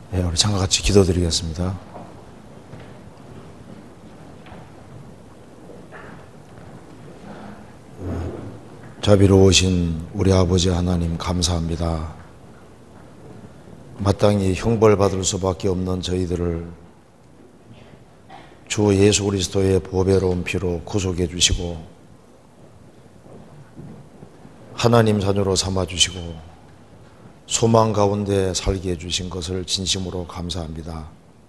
우리 잠깐 같이 기도드리겠습니다. 자비로우신 우리 아버지 하나님 감사합니다. 마땅히 형벌받을 수밖에 없는 저희들을 주 예수 그리스도의 보배로운 피로 구속해 주시고 하나님 자녀로 삼아 주시고 소망 가운데 살게 해주신 것을 진심으로 감사합니다.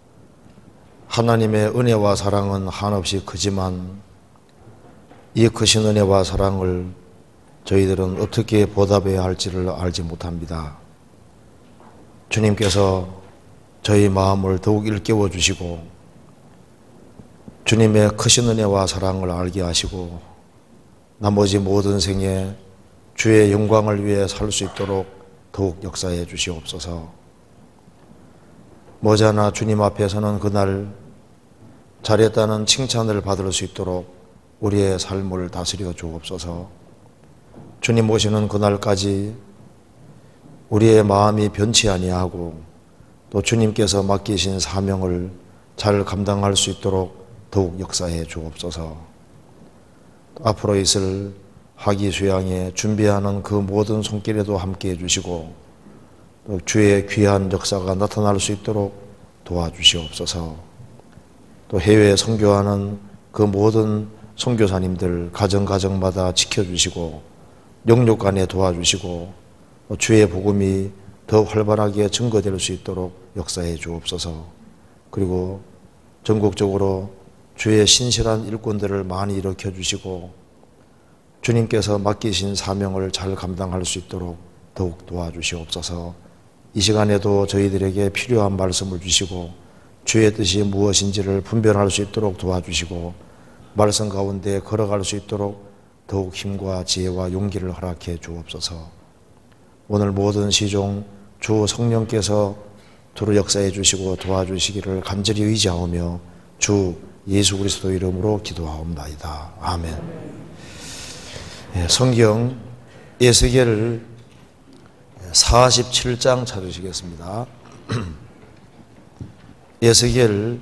하나님의 은혜와 사랑은 한없이 크지만 이 크신 은혜와 사랑을 저희들은 어떻게 보답해야 할지를 알지 못합니다. 주님께서 저희 마음을 더욱 일깨워 주시고 주님의 크신 은혜와 사랑을 알게 하시고 나머지 모든 생에 주의 영광을 위해 살 수 있도록 더욱 역사해 주시옵소서. 머지않아 주님 앞에서는 그날 잘했다는 칭찬을 받을 수 있도록 우리의 삶을 다스려 주옵소서. 주님 오시는 그날까지 우리의 마음이 변치 아니하고 또 주님께서 맡기신 사명을 잘 감당할 수 있도록 더욱 역사해 주옵소서. 앞으로 있을 학위 수양에 준비하는 그 모든 손길에도 함께해 주시고 또 주의 귀한 역사가 나타날 수 있도록 도와주시옵소서. 또 해외에 선교하는 그 모든 선교사님들 가정가정마다 지켜주시고 영육간에 도와주시고 주의 복음이 더 활발하게 증거될 수 있도록 역사해 주옵소서. 그리고 전국적으로 주의 신실한 일꾼들을 많이 일으켜 주시고 주님께서 맡기신 사명을 잘 감당할 수 있도록 더욱 도와주시옵소서. 이 시간에도 저희들에게 필요한 말씀을 주시고 주의 뜻이 무엇인지를 분별할 수 있도록 도와주시고 말씀 가운데 걸어갈 수 있도록 더욱 힘과 지혜와 용기를 허락해 주옵소서. 오늘 모든 시종 주 성령께서 두루 역사해 주시고 도와주시기를 간절히 의지하오며 주 예수 그리스도 이름으로 기도하옵나이다. 아멘. 성경 에스겔 47장 찾으시겠습니다. 에스겔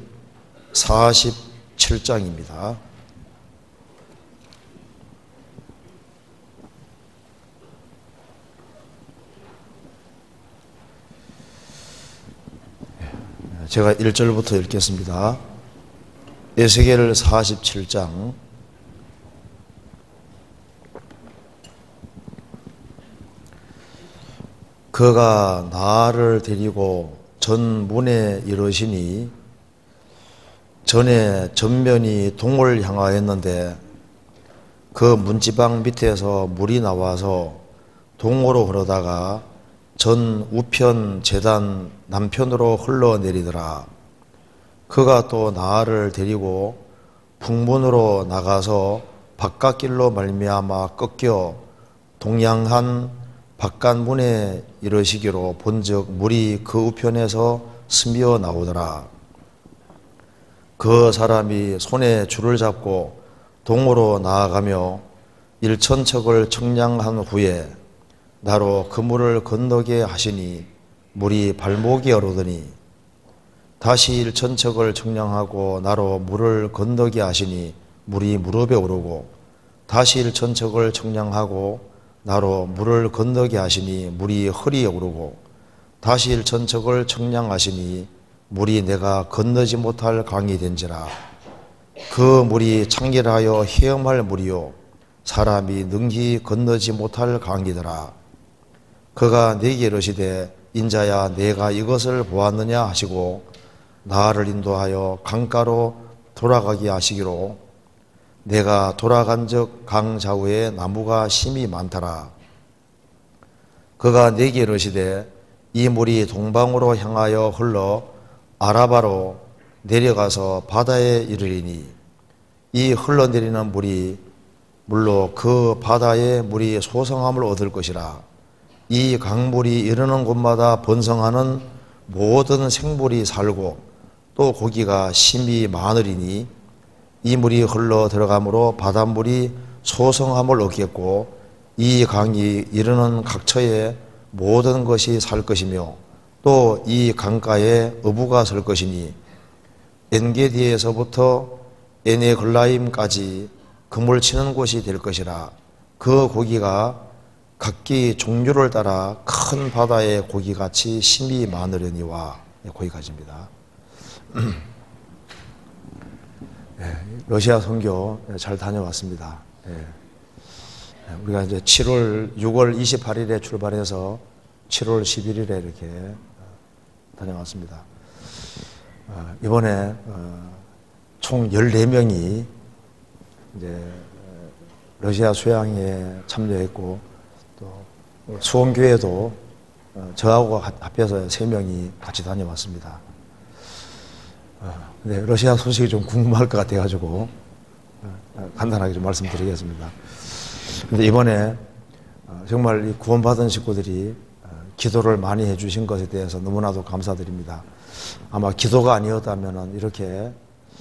47장입니다. 제가 1절부터 읽겠습니다. 에스겔 47장 그가 나를 데리고 전문에 이르시니 전에 전면이 동을 향하였는데 그 문지방 밑에서 물이 나와서 동으로 흐르다가 전 우편 제단 남편으로 흘러내리더라. 그가 또 나를 데리고 북문으로 나가서 바깥길로 말미암아 꺾여 동양한 바깥문에 이르시기로 본즉 물이 그 우편에서 스며 나오더라. 그 사람이 손에 줄을 잡고 동으로 나아가며 1,000척을 청량한 후에 나로 그 물을 건너게 하시니 물이 발목에 오르더니 다시 1,000척을 청량하고 나로 물을 건너게 하시니 물이 무릎에 오르고 다시 1,000척을 청량하고 나로 물을 건너게 하시니 물이 허리에 오르고 다시 1,000척을 청량하시니 물이 내가 건너지 못할 강이 된지라. 그 물이 창길하여 헤엄할 물이요 사람이 능히 건너지 못할 강이더라. 그가 내게 이르시되 인자야 내가 이것을 보았느냐 하시고 나를 인도하여 강가로 돌아가게 하시기로 내가 돌아간즉 강 좌우에 나무가 심이 많더라. 그가 내게 이르시되 이 물이 동방으로 향하여 흘러 아라바로 내려가서 바다에 이르리니 이 흘러내리는 물이 물로 그 바다의 물이 소성함을 얻을 것이라. 이 강물이 이르는 곳마다 번성하는 모든 생물이 살고 또 고기가 심이 많으리니 이 물이 흘러 들어가므로 바닷물이 소성함을 얻겠고 이 강이 이르는 각처에 모든 것이 살 것이며 또 이 강가에 어부가 설 것이니 엔게디에서부터 에네글라임까지 그물 치는 곳이 될 것이라. 그 고기가 각기 종류를 따라 큰 바다의 고기같이 심이 많으려니와. 거기까지입니다. 러시아 선교 잘 다녀왔습니다. 우리가 이제 6월 28일에 출발해서 7월 11일에 이렇게 다녀왔습니다. 이번에 총 14명이 이제 러시아 수양에 참여했고, 또 수원교회도 저하고 합해서 3명이 같이 다녀왔습니다. 근데 러시아 소식이 좀 궁금할 것 같아가지고 간단하게 좀 말씀드리겠습니다. 근데 이번에 정말 이 구원받은 식구들이 기도를 많이 해주신 것에 대해서 너무나도 감사드립니다. 아마 기도가 아니었다면 이렇게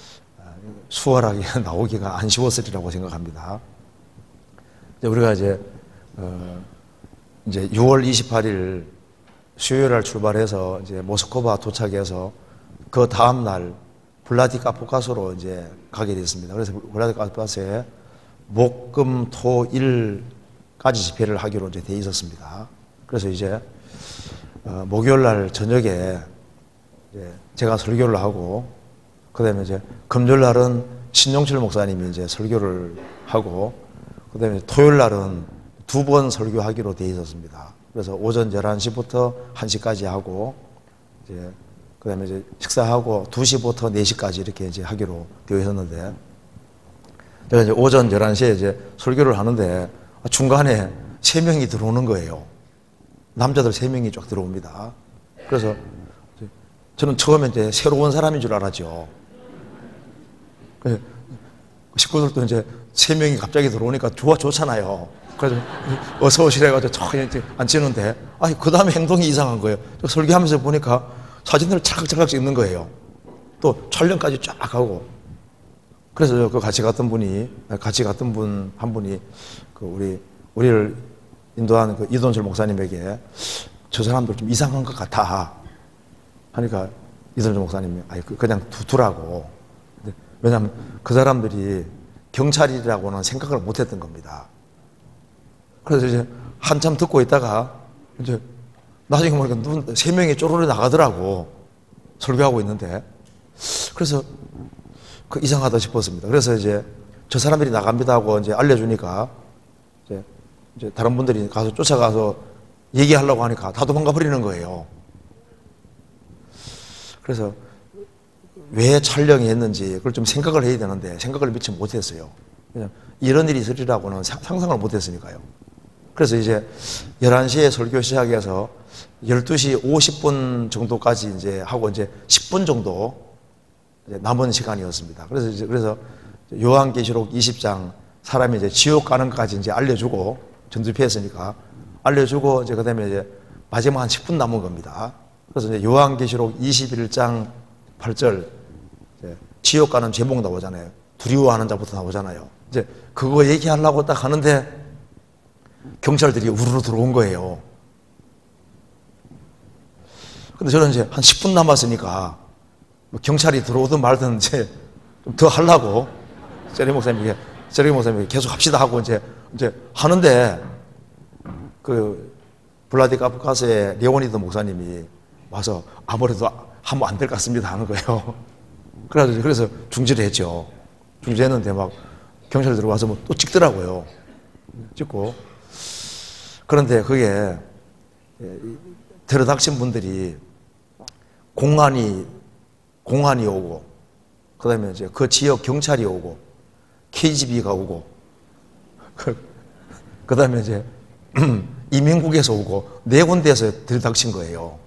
수월하게 나오기가 안 쉬웠으리라고 생각합니다. 우리가 이제 6월 28일 수요일날 출발해서 이제 모스크바 도착해서 그 다음 날 블라디카포카스로 이제 가게 됐습니다. 그래서 블라디카포카스에 목, 금, 토, 일까지 집회를 하기로 이제 돼 있었습니다. 그래서 이제 목요일 날 저녁에 이제 제가 설교를 하고, 그다음에 이제 금요일 날은 신용철 목사님이 이제 설교를 하고, 그다음에 토요일 날은 2번 설교하기로 돼 있었습니다. 그래서 오전 11시부터 1시까지 하고, 이제 그다음에 이제 식사하고 2시부터 4시까지 이렇게 이제 하기로 되어 있었는데, 제가 이제 오전 11시에 이제 설교를 하는데 중간에 3명이 들어오는 거예요. 남자들 3명이 쫙 들어옵니다. 그래서 저는 처음에 이제 새로운 사람인 줄 알았죠. 식구들도 이제 3명이 갑자기 들어오니까 좋잖아요. 그래서 어서 오시라 해가지고 저 이제 앉히는데, 그 다음에 행동이 이상한 거예요. 설교하면서 보니까 사진을 찰칵찰칵 찍는 거예요. 또 촬영까지 쫙 하고. 그래서 그 같이 갔던 분 한 분이 우리를 인도한 그 이돈철 목사님에게 저 사람들 좀 이상한 것 같아 하니까 이돈철 목사님이 그냥 두라고. 왜냐하면 그 사람들이 경찰이라고는 생각을 못 했던 겁니다. 그래서 이제 한참 듣고 있다가 이제 나중에 보니까 3명이 쪼르르 나가더라고. 설교하고 있는데. 그래서 이상하다 싶었습니다. 그래서 이제 저 사람들이 나갑니다 하고 이제 알려주니까 이제 다른 분들이 가서 쫓아가서 얘기하려고 하니까 다 도망가 버리는 거예요. 그래서 왜 촬영했는지 그걸 좀 생각을 해야 되는데 생각을 미처 못했어요. 그냥 이런 일이 있으리라고는 상상을 못했으니까요. 그래서 이제 11시에 설교 시작해서 12시 50분 정도까지 이제 하고 이제 10분 정도 이제 남은 시간이었습니다. 그래서 요한계시록 20장 사람이 이제 지옥 가는 것까지 이제 알려주고, 전두패했으니까 알려주고, 이제 그다음에 이제 마지막 한 10분 남은 겁니다. 그래서 이제 요한계시록 21장 8절 지옥 가는 제목 나오잖아요. 두려워하는 자부터 나오잖아요. 이제 그거 얘기하려고 딱 하는데 경찰들이 우르르 들어온 거예요. 근데 저는 이제 한 10분 남았으니까 뭐 경찰이 들어오든 말든 이제 좀 더 하려고 세리 목사님이 계속 합시다 하고 이제 하는데 그 블라디카포카스의 레오니드 목사님이 와서 아무래도 하면 안 될 것 같습니다 하는 거예요. 그래서 중지를 했죠. 중지했는데 막 경찰 들어와서 뭐 또 찍더라고요. 찍고. 그런데 그게 들어닥친 분들이 공안이 오고, 그 다음에 이제 그 지역 경찰이 오고, KGB가 오고, 그 다음에 이제 이민국에서 오고, 4군데에서 들이닥친 거예요.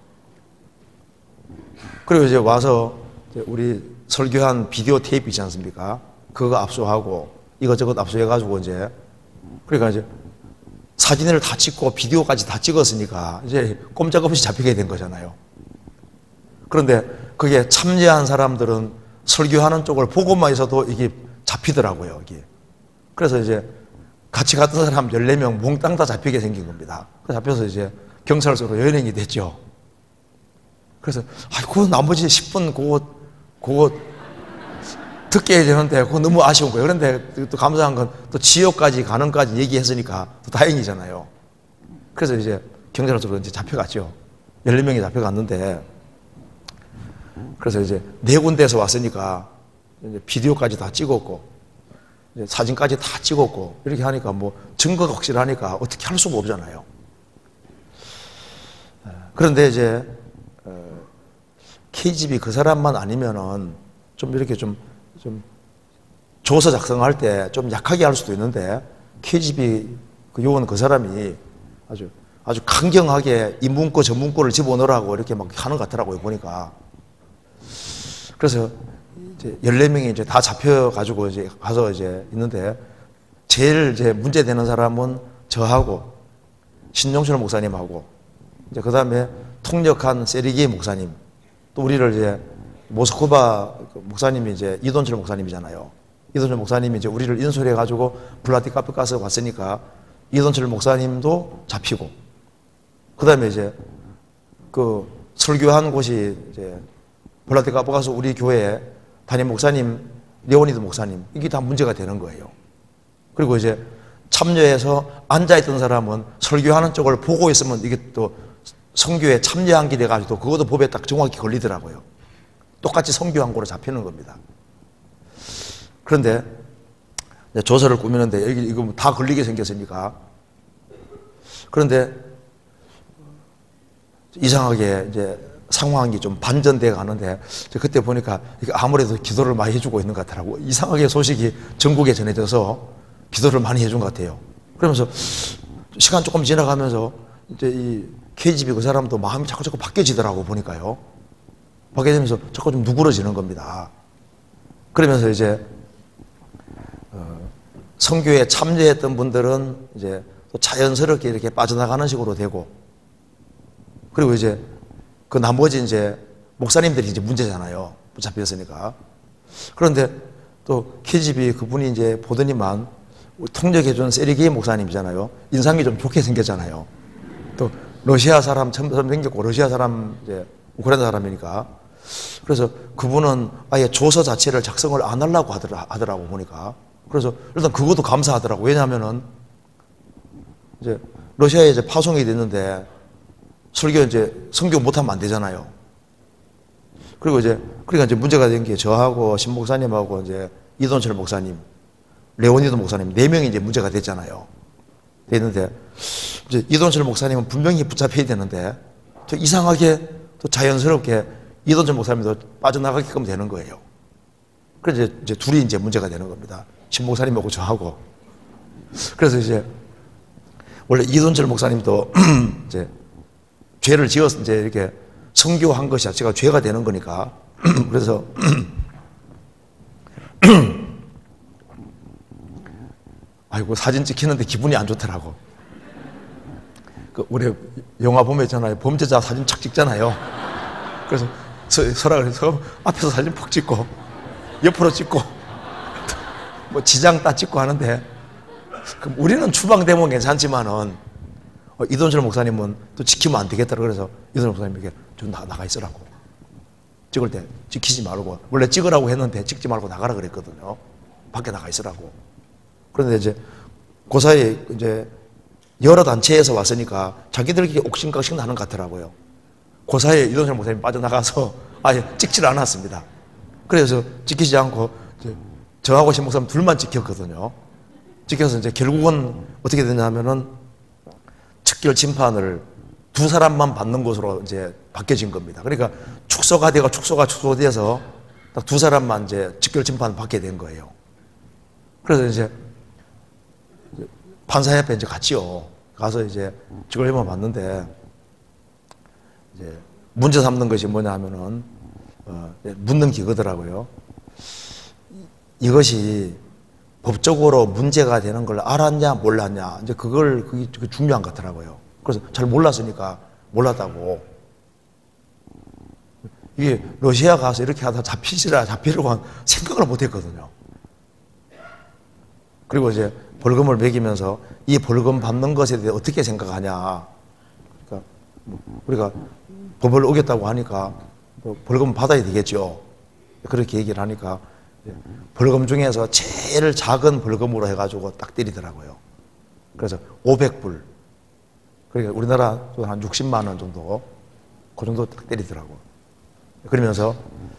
그리고 이제 와서 우리 설교한 비디오 테이프 있지 않습니까? 그거 압수하고, 이것저것 압수해가지고 그러니까 이제 사진을 다 찍고 비디오까지 다 찍었으니까 이제 꼼짝없이 잡히게 된 거잖아요. 그런데 그게 참여한 사람들은 설교하는 쪽을 보고만 있어도 이게 잡히더라고요, 이게. 그래서 이제 같이 갔던 사람 14명 몽땅 다 잡히게 생긴 겁니다. 그래서 잡혀서 이제 경찰서로 연행이 됐죠. 그래서, 그 나머지 10분 그거 듣게 해야 되는데, 그거 너무 아쉬운 거예요. 그런데 또 감사한 건 또 지옥까지 가는까지 얘기했으니까 또 다행이잖아요. 그래서 이제 경찰서로 이제 잡혀갔죠. 14명이 잡혀갔는데, 그래서 이제 4군데에서 왔으니까 이제 비디오까지 다 찍었고, 이제 사진까지 다 찍었고, 이렇게 하니까 뭐 증거가 확실하니까 어떻게 할 수가 없잖아요. 그런데 이제, KGB 그 사람만 아니면은 좀 이렇게 좀 조서 작성할 때 좀 약하게 할 수도 있는데, KGB 그 요원 그 사람이 아주 강경하게 이 문구 저 문구를 집어넣으라고 이렇게 막 하는 것 같더라고요, 보니까. 그래서 이제 14명이 이제 다 잡혀가지고 이제 가서 이제 있는데, 제일 이제 문제되는 사람은 저하고 신종철 목사님하고, 이제 그 다음에 통역한 세르게이 목사님, 또 우리를 이제 모스크바 목사님이 이제 이돈철 목사님이잖아요. 이돈철 목사님이 이제 우리를 인솔해가지고 블라디카프가스 왔으니까 이돈철 목사님도 잡히고, 그 다음에 이제 그 설교한 곳이 이제 블라디카프가스 우리 교회 담임 목사님, 레오니드 목사님, 이게 다 문제가 되는 거예요. 그리고 이제 참여해서 앉아있던 사람은 설교하는 쪽을 보고 있으면 이게 또 선교에 참여한 게 돼가지고 그것도 법에 딱 정확히 걸리더라고요. 똑같이 선교한 거로 잡히는 겁니다. 그런데 조서를 꾸미는데 이거 다 걸리게 생겼으니까. 그런데 이상하게 이제 상황이 좀 반전돼 가는데, 그때 보니까 아무래도 기도를 많이 해주고 있는 것 같더라고. 이상하게 소식이 전국에 전해져서 기도를 많이 해준 것 같아요. 그러면서 시간 조금 지나가면서 이제 이 KGB 그 사람도 마음이 자꾸 바뀌어지더라고, 보니까요. 바뀌어지면서 자꾸 좀 누그러지는 겁니다. 그러면서 이제 선교에 참여했던 분들은 이제 또 자연스럽게 이렇게 빠져나가는 식으로 되고, 그리고 이제 그 나머지 이제 목사님들이 이제 문제잖아요, 붙잡혔으니까. 그런데 또 KGB 그분이 이제 보더니만 통역해준 세르게이 목사님이잖아요. 인상이 좀 좋게 생겼잖아요. 또 러시아 사람 처음 생겼고, 러시아 사람 이제 우크라이나 사람이니까. 그래서 그분은 아예 조서 자체를 작성을 안 하려고 하더라고, 보니까. 그래서 일단 그것도 감사하더라고. 왜냐하면은 이제 러시아에 이제 파송이 됐는데 설교 이제 선교 못하면 안 되잖아요. 그리고 이제 그러니까 이제 문제가 된 게 저하고 신 목사님하고 이제 이돈철 목사님, 레오니드 목사님 4명이 이제 문제가 됐잖아요. 됐는데 이제 이돈철 목사님은 분명히 붙잡혀야 되는데 또 이상하게 또 자연스럽게 이돈철 목사님도 빠져나가게끔 되는 거예요. 그래서 이제 둘이 이제 문제가 되는 겁니다. 신 목사님하고 저하고. 그래서 이제 원래 이돈철 목사님도 이제 죄를 지어서 이제 이렇게 선교한 것이 자체가 죄가 되는 거니까. 그래서 아이고, 사진 찍히는데 기분이 안 좋더라고. 우리 영화 보면 있잖아요, 범죄자 사진 착 찍잖아요. 그래서 서라 그래서 앞에서 사진 푹 찍고 옆으로 찍고 뭐 지장 따 찍고 하는데, 그럼 우리는 추방되면 괜찮지만은 이돈철 목사님은 또 지키면 안 되겠다. 그래서 이돈철 목사님에게 좀 나가 있으라고. 찍을 때 지키지 말고, 원래 찍으라고 했는데 찍지 말고 나가라 그랬거든요. 밖에 나가 있으라고. 그런데 이제 그 사이에 이제 여러 단체에서 왔으니까 자기들끼리 옥신각신 나는 것 같더라고요. 그 사이에 이돈철 목사님이 빠져나가서 아예 찍지를 않았습니다. 그래서 찍히지 않고 저하고 신 목사님 둘만 찍혔거든요. 찍혀서 이제 결국은 어떻게 되냐면은 특별 심판을 두 사람만 받는 것으로 이제 바뀌어진 겁니다. 그러니까 축소가 축소돼서 딱 두 사람만 이제 특별 심판을 받게 된 거예요. 그래서 이제 판사 옆에 이제 갔지요. 가서 이제 직원회만 봤는데, 이제 문제 삼는 것이 뭐냐 하면은, 묻는 기거더라고요. 이것이 법적으로 문제가 되는 걸 알았냐, 몰랐냐. 이제 그게 중요한 것 같더라고요. 그래서 잘 몰랐으니까 몰랐다고. 이게 러시아 가서 이렇게 하다 잡히려고 생각을 못 했거든요. 그리고 이제 벌금을 매기면서 이 벌금 받는 것에 대해 어떻게 생각하냐. 그러니까 우리가 법을 어겼다고 하니까 뭐 벌금 받아야 되겠죠. 그렇게 얘기를 하니까 벌금 중에서 제일 작은 벌금으로 해가지고 딱 때리더라고요. 그래서 500불. 그러니까 우리나라 한 60만 원 정도, 그 정도 딱 때리더라고. 그러면서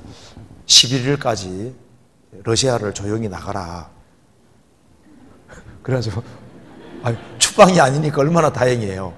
11일까지 러시아를 조용히 나가라. 그래가지고, 추방이 아니니까 얼마나 다행이에요.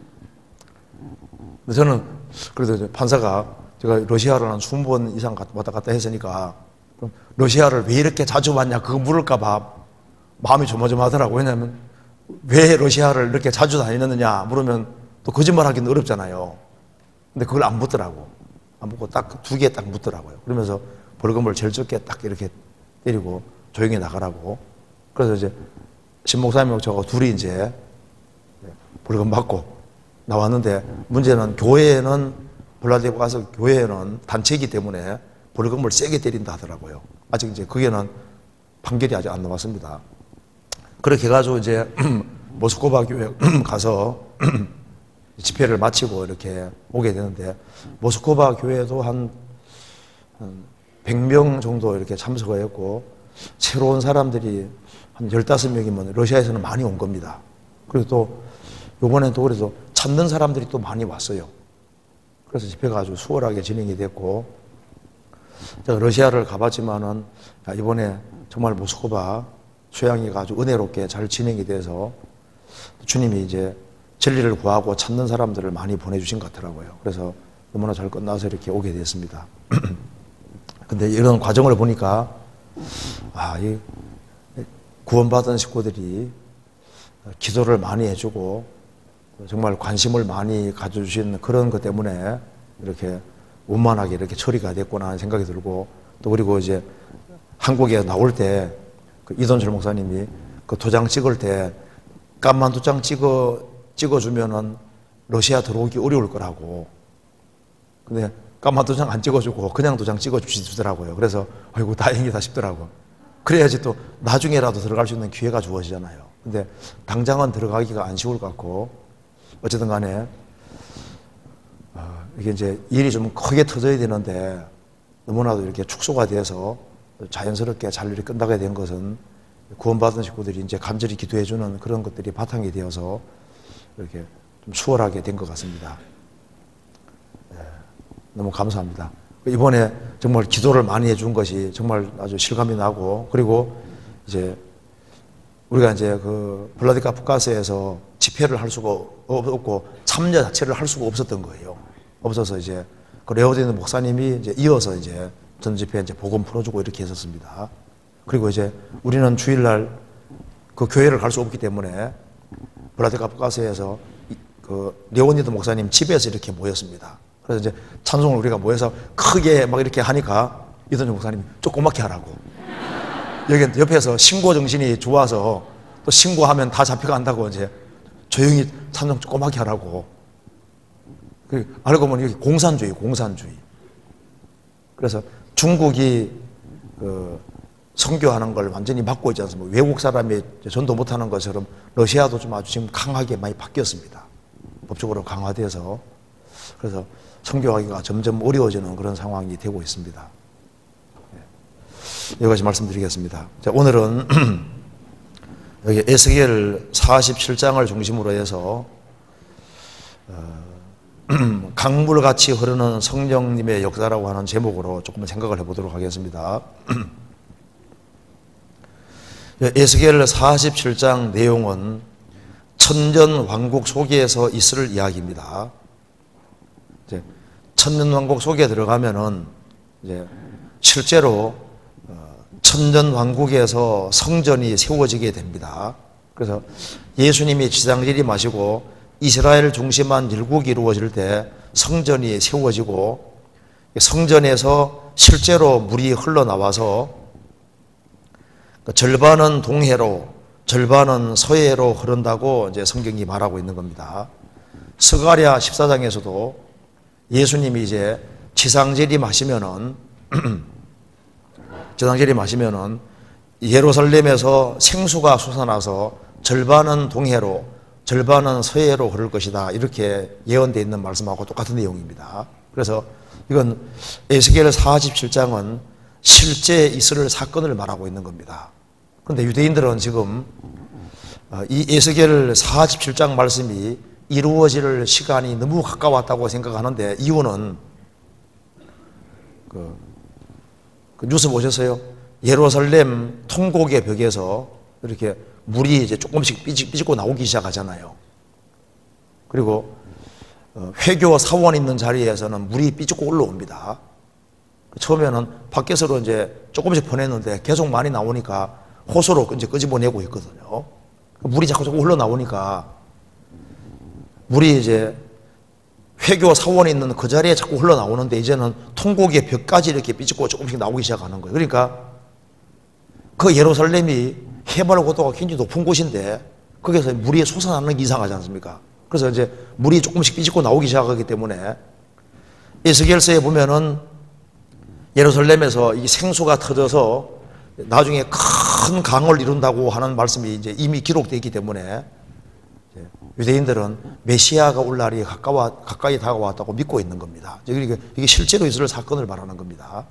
근데 저는, 그래도 판사가 제가 러시아를 한 20번 이상 왔다 갔다 했으니까, 그럼 러시아를 왜 이렇게 자주 왔냐, 그거 물을까봐 마음이 조마조마하더라고. 왜냐면, 왜 러시아를 이렇게 자주 다니느냐 물으면 또 거짓말 하기는 어렵잖아요. 근데 그걸 안 묻더라고. 안 묻고 딱 2개 딱 묻더라고요. 그러면서 벌금을 제일 적게 딱 이렇게 때리고 조용히 나가라고. 그래서 이제 신목사님하고 저하고 둘이 이제 벌금 받고 나왔는데, 문제는 교회에는, 블라디보 가서 교회에는 단체이기 때문에 벌금을 세게 때린다 하더라고요. 아직 이제 그게는 판결이 아직 안 나왔습니다. 그렇게 해가지고 이제 모스크바 교회 가서 집회를 마치고 이렇게 오게 되는데, 모스크바 교회도 한 100명 정도 이렇게 참석을 했고, 새로운 사람들이 한 15명이면 러시아에서는 많이 온 겁니다. 그리고 또 이번엔 또 그래서 찾는 사람들이 또 많이 왔어요. 그래서 집회가 아주 수월하게 진행이 됐고, 제가 러시아를 가봤지만은 이번에 정말 모스크바 수양회가 아주 은혜롭게 잘 진행이 돼서 주님이 이제 진리를 구하고 찾는 사람들을 많이 보내주신 것 같더라고요. 그래서 너무나 잘 끝나서 이렇게 오게 됐습니다. 근데 이런 과정을 보니까, 이 구원받은 식구들이 기도를 많이 해주고 정말 관심을 많이 가져주신 그런 것 때문에 이렇게 원만하게 이렇게 처리가 됐구나 하는 생각이 들고, 또 그리고 이제 한국에 나올 때 그 이돈철 목사님이 그 도장 찍을 때 까만 도장 찍어주면은 러시아 들어오기 어려울 거라고. 근데 까만 도장 안 찍어주고 그냥 도장 찍어주시더라고요. 그래서 아이고 다행이다 싶더라고. 그래야지 또 나중에라도 들어갈 수 있는 기회가 주어지잖아요. 근데 당장은 들어가기가 안 쉬울 것 같고, 어쨌든 간에 이게 이제 일이 좀 크게 터져야 되는데 너무나도 이렇게 축소가 돼서 자연스럽게 잘 일이 끝나게 된 것은 구원받은 식구들이 이제 간절히 기도해주는 그런 것들이 바탕이 되어서 이렇게 좀 수월하게 된 것 같습니다. 너무 감사합니다. 이번에 정말 기도를 많이 해준 것이 정말 아주 실감이 나고, 그리고 이제 우리가 이제 그 블라디카프카스에서 집회를 할 수가 없고 참여 자체를 할 수가 없었던 거예요. 없어서 이제 그 레오디는 목사님이 이제 이어서 이제 전 집회에 이제 복음 풀어주고 이렇게 했었습니다. 그리고 이제 우리는 주일날 그 교회를 갈 수 없기 때문에 블라디카프카스에서 그 레오니드 목사님 집에서 이렇게 모였습니다. 그래서 이제 찬송을 우리가 모여서 크게 막 이렇게 하니까 이동철 목사님이 조그맣게 하라고. 여기 옆에서 신고 정신이 좋아서 또 신고하면 다 잡혀간다고 이제 조용히 찬송 조그맣게 하라고. 알고 보니 여기 공산주의. 그래서 중국이 그 선교하는 걸 완전히 막고 있지 않습니까? 외국 사람이 전도 못하는 것처럼 러시아도 좀 아주 지금 강하게 많이 바뀌었습니다. 법적으로 강화돼서. 그래서 선교하기가 점점 어려워지는 그런 상황이 되고 있습니다. 여기까지 말씀드리겠습니다. 자, 오늘은 여기 에스겔 47장을 중심으로 해서 강물같이 흐르는 성령님의 역사라고 하는 제목으로 조금 생각을 해보도록 하겠습니다. 에스겔 47장 내용은 천년왕국 속에서 있을 이야기입니다. 이제 천년왕국 속에 들어가면은 이제 실제로 천년왕국에서 성전이 세워지게 됩니다. 그래서 예수님이 지상질이 마시고 이스라엘 중심한 일국이 이루어질 때 성전이 세워지고, 성전에서 실제로 물이 흘러나와서 절반은 동해로 절반은 서해로 흐른다고 이제 성경이 말하고 있는 겁니다. 스가랴 14장에서도 예수님이 이제 지상재림하시면은 예루살렘에서 생수가 솟아나서 절반은 동해로 절반은 서해로 흐를 것이다. 이렇게 예언되어 있는 말씀하고 똑같은 내용입니다. 그래서 이건 에스겔 47장은 실제 있을 사건을 말하고 있는 겁니다. 그런데 유대인들은 지금 이 에스겔 47장 말씀이 이루어질 시간이 너무 가까웠다고 생각하는데, 이유는 그 뉴스 보셨어요? 예루살렘 통곡의 벽에서 이렇게 물이 이제 조금씩 삐지고 나오기 시작하잖아요. 그리고 회교 사원 있는 자리에서는 물이 삐지고 올라옵니다. 처음에는 밖에서로 이제 조금씩 보냈는데 계속 많이 나오니까 호수로 이제 끄집어내고 있거든요. 물이 자꾸 흘러나오니까 물이 이제 회교 사원이 있는 그 자리에 자꾸 흘러나오는데, 이제는 통곡의 벽까지 이렇게 삐지고 조금씩 나오기 시작하는 거예요. 그러니까 그 예루살렘이 해발 고도가 굉장히 높은 곳인데 거기서 물이 솟아나는 게 이상하지 않습니까? 그래서 이제 물이 조금씩 삐지고 나오기 시작하기 때문에 에스겔서에 보면은 예루살렘에서 이 생수가 터져서 나중에 큰 강을 이룬다고 하는 말씀이 이제 이미 기록되어 있기 때문에 유대인들은 메시아가 올 날이 가까이 다가왔다고 믿고 있는 겁니다. 그러니까 이게 실제로 있을 사건을 말하는 겁니다.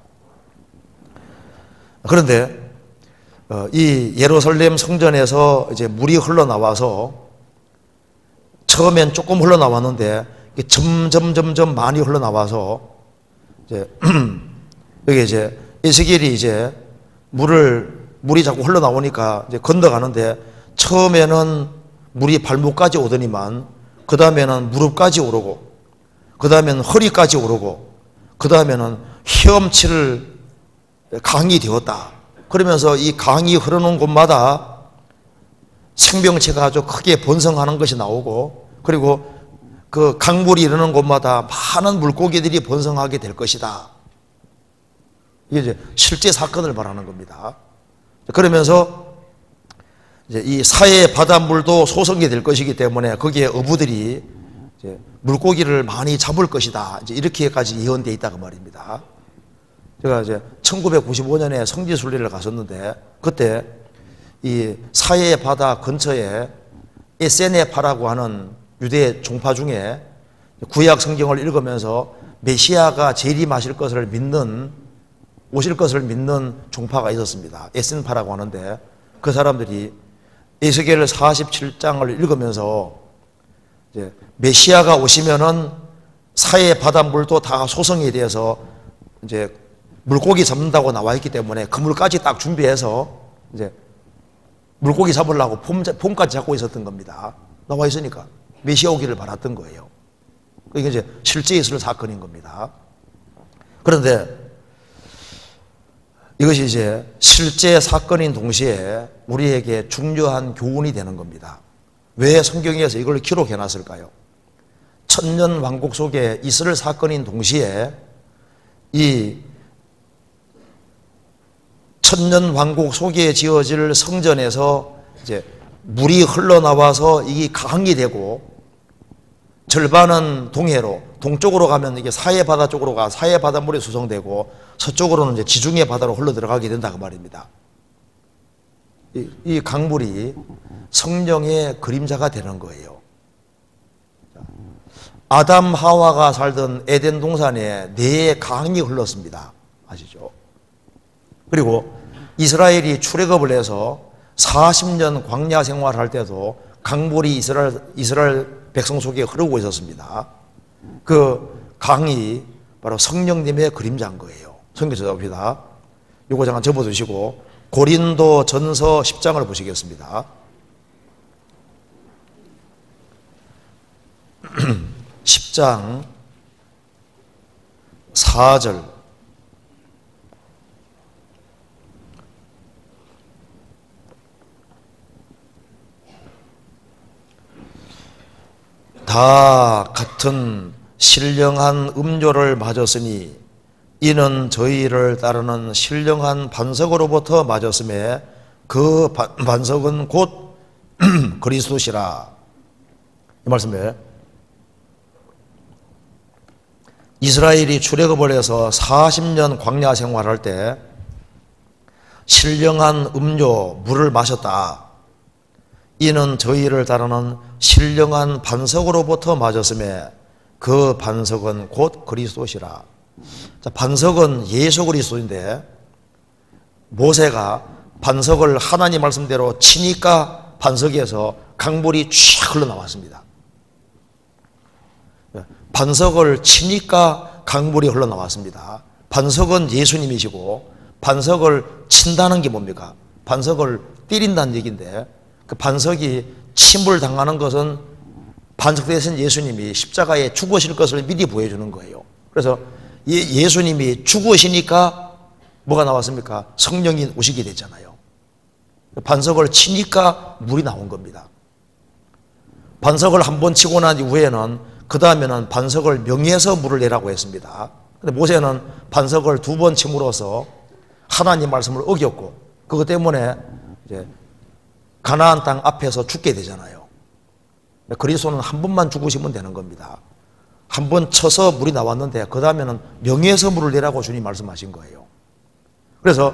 그런데 이 예루살렘 성전에서 이제 물이 흘러나와서 처음엔 조금 흘러나왔는데 점점 많이 흘러나와서 이제 여기 이제 에스겔이 이제 물이 자꾸 흘러나오니까 이제 건너가는데, 처음에는 물이 발목까지 오더니만 그 다음에는 무릎까지 오르고, 그 다음에는 허리까지 오르고, 그 다음에는 헤엄칠 강이 되었다. 그러면서 이 강이 흐르는 곳마다 생명체가 아주 크게 번성하는 것이 나오고, 그리고 그 강물이 흐르는 곳마다 많은 물고기들이 번성하게 될 것이다. 이게 이제 실제 사건을 말하는 겁니다. 그러면서 이제 이 사해 바닷물도 소성이 될 것이기 때문에 거기에 어부들이 이제 물고기를 많이 잡을 것이다. 이제 이렇게까지 예언되어 있다고 말입니다. 제가 이제 1995년에 성지순례를 갔었는데, 그때 이 사해 바다 근처에 에세네파라고 하는 유대 종파 중에 구약 성경을 읽으면서 메시아가 재림하실 것을 믿는, 오실 것을 믿는 종파가 있었습니다. 에센파라고 하는데, 그 사람들이 에스겔 47장을 읽으면서 이제 메시아가 오시면은 사해 바닷물도 다 소성이 돼서 이제 물고기 잡는다고 나와 있기 때문에 그물까지 딱 준비해서 이제 물고기 잡으려고 폼까지 잡고 있었던 겁니다. 나와 있으니까 메시아 오기를 바랐던 거예요. 이게 이제 실제 있을 사건인 겁니다. 그런데 이것이 이제 실제 사건인 동시에 우리에게 중요한 교훈이 되는 겁니다. 왜 성경에서 이걸 기록해 놨을까요? 천년 왕국 속에 있을 사건인 동시에 이 천년 왕국 속에 지어질 성전에서 이제 물이 흘러나와서 이게 강이 되고, 절반은 동해로, 동쪽으로 가면 이게 사해 바다 쪽으로 가 사해 바닷물이 수송되고, 서쪽으로는 이제 지중해 바다로 흘러 들어가게 된다고 말입니다. 이 강물이 성령의 그림자가 되는 거예요. 아담 하와가 살던 에덴 동산에 네 강이 흘렀습니다. 아시죠? 그리고 이스라엘이 출애굽을 해서 40년 광야 생활할 때도 강물이 이스라엘 백성 속에 흐르고 있었습니다. 그 강이 바로 성령님의 그림자인 거예요. 성경 찾아봅시다. 요거 잠깐 접어두시고 고린도 전서 10장을 보시겠습니다. 10장 4절. 다 같은 신령한 음료를 맞았으니 이는 저희를 따르는 신령한 반석으로부터 맞았음에 그 반석은 곧 그리스도시라. 이 말씀에 이스라엘이 출애굽을 해서 40년 광야 생활할 때 신령한 음료, 물을 마셨다. 이는 저희를 따르는 신령한 반석으로부터 맞았음에 그 반석은 곧 그리스도시라. 자, 반석은 예수 그리스도인데 모세가 반석을 하나님 말씀대로 치니까 반석에서 강물이 쫙 흘러나왔습니다. 반석을 치니까 강물이 흘러나왔습니다. 반석은 예수님이시고 반석을 친다는 게 뭡니까? 반석을 때린다는 얘기인데 그 반석이 침을 당하는 것은 반석 대신 예수님이 십자가에 죽으실 것을 미리 보여주는 거예요. 그래서 예수님이 죽으시니까 뭐가 나왔습니까? 성령이 오시게 됐잖아요. 반석을 치니까 물이 나온 겁니다. 반석을 한 번 치고 난 이후에는 그 다음에는 반석을 명해서 물을 내라고 했습니다. 근데 모세는 반석을 2번 침으로써 하나님 말씀을 어겼고 그것 때문에 이제 가나안 땅 앞에서 죽게 되잖아요. 그리스도는 한 번만 죽으시면 되는 겁니다. 한 번 쳐서 물이 나왔는데 그 다음에는 명예에서 물을 내라고 주님 말씀하신 거예요. 그래서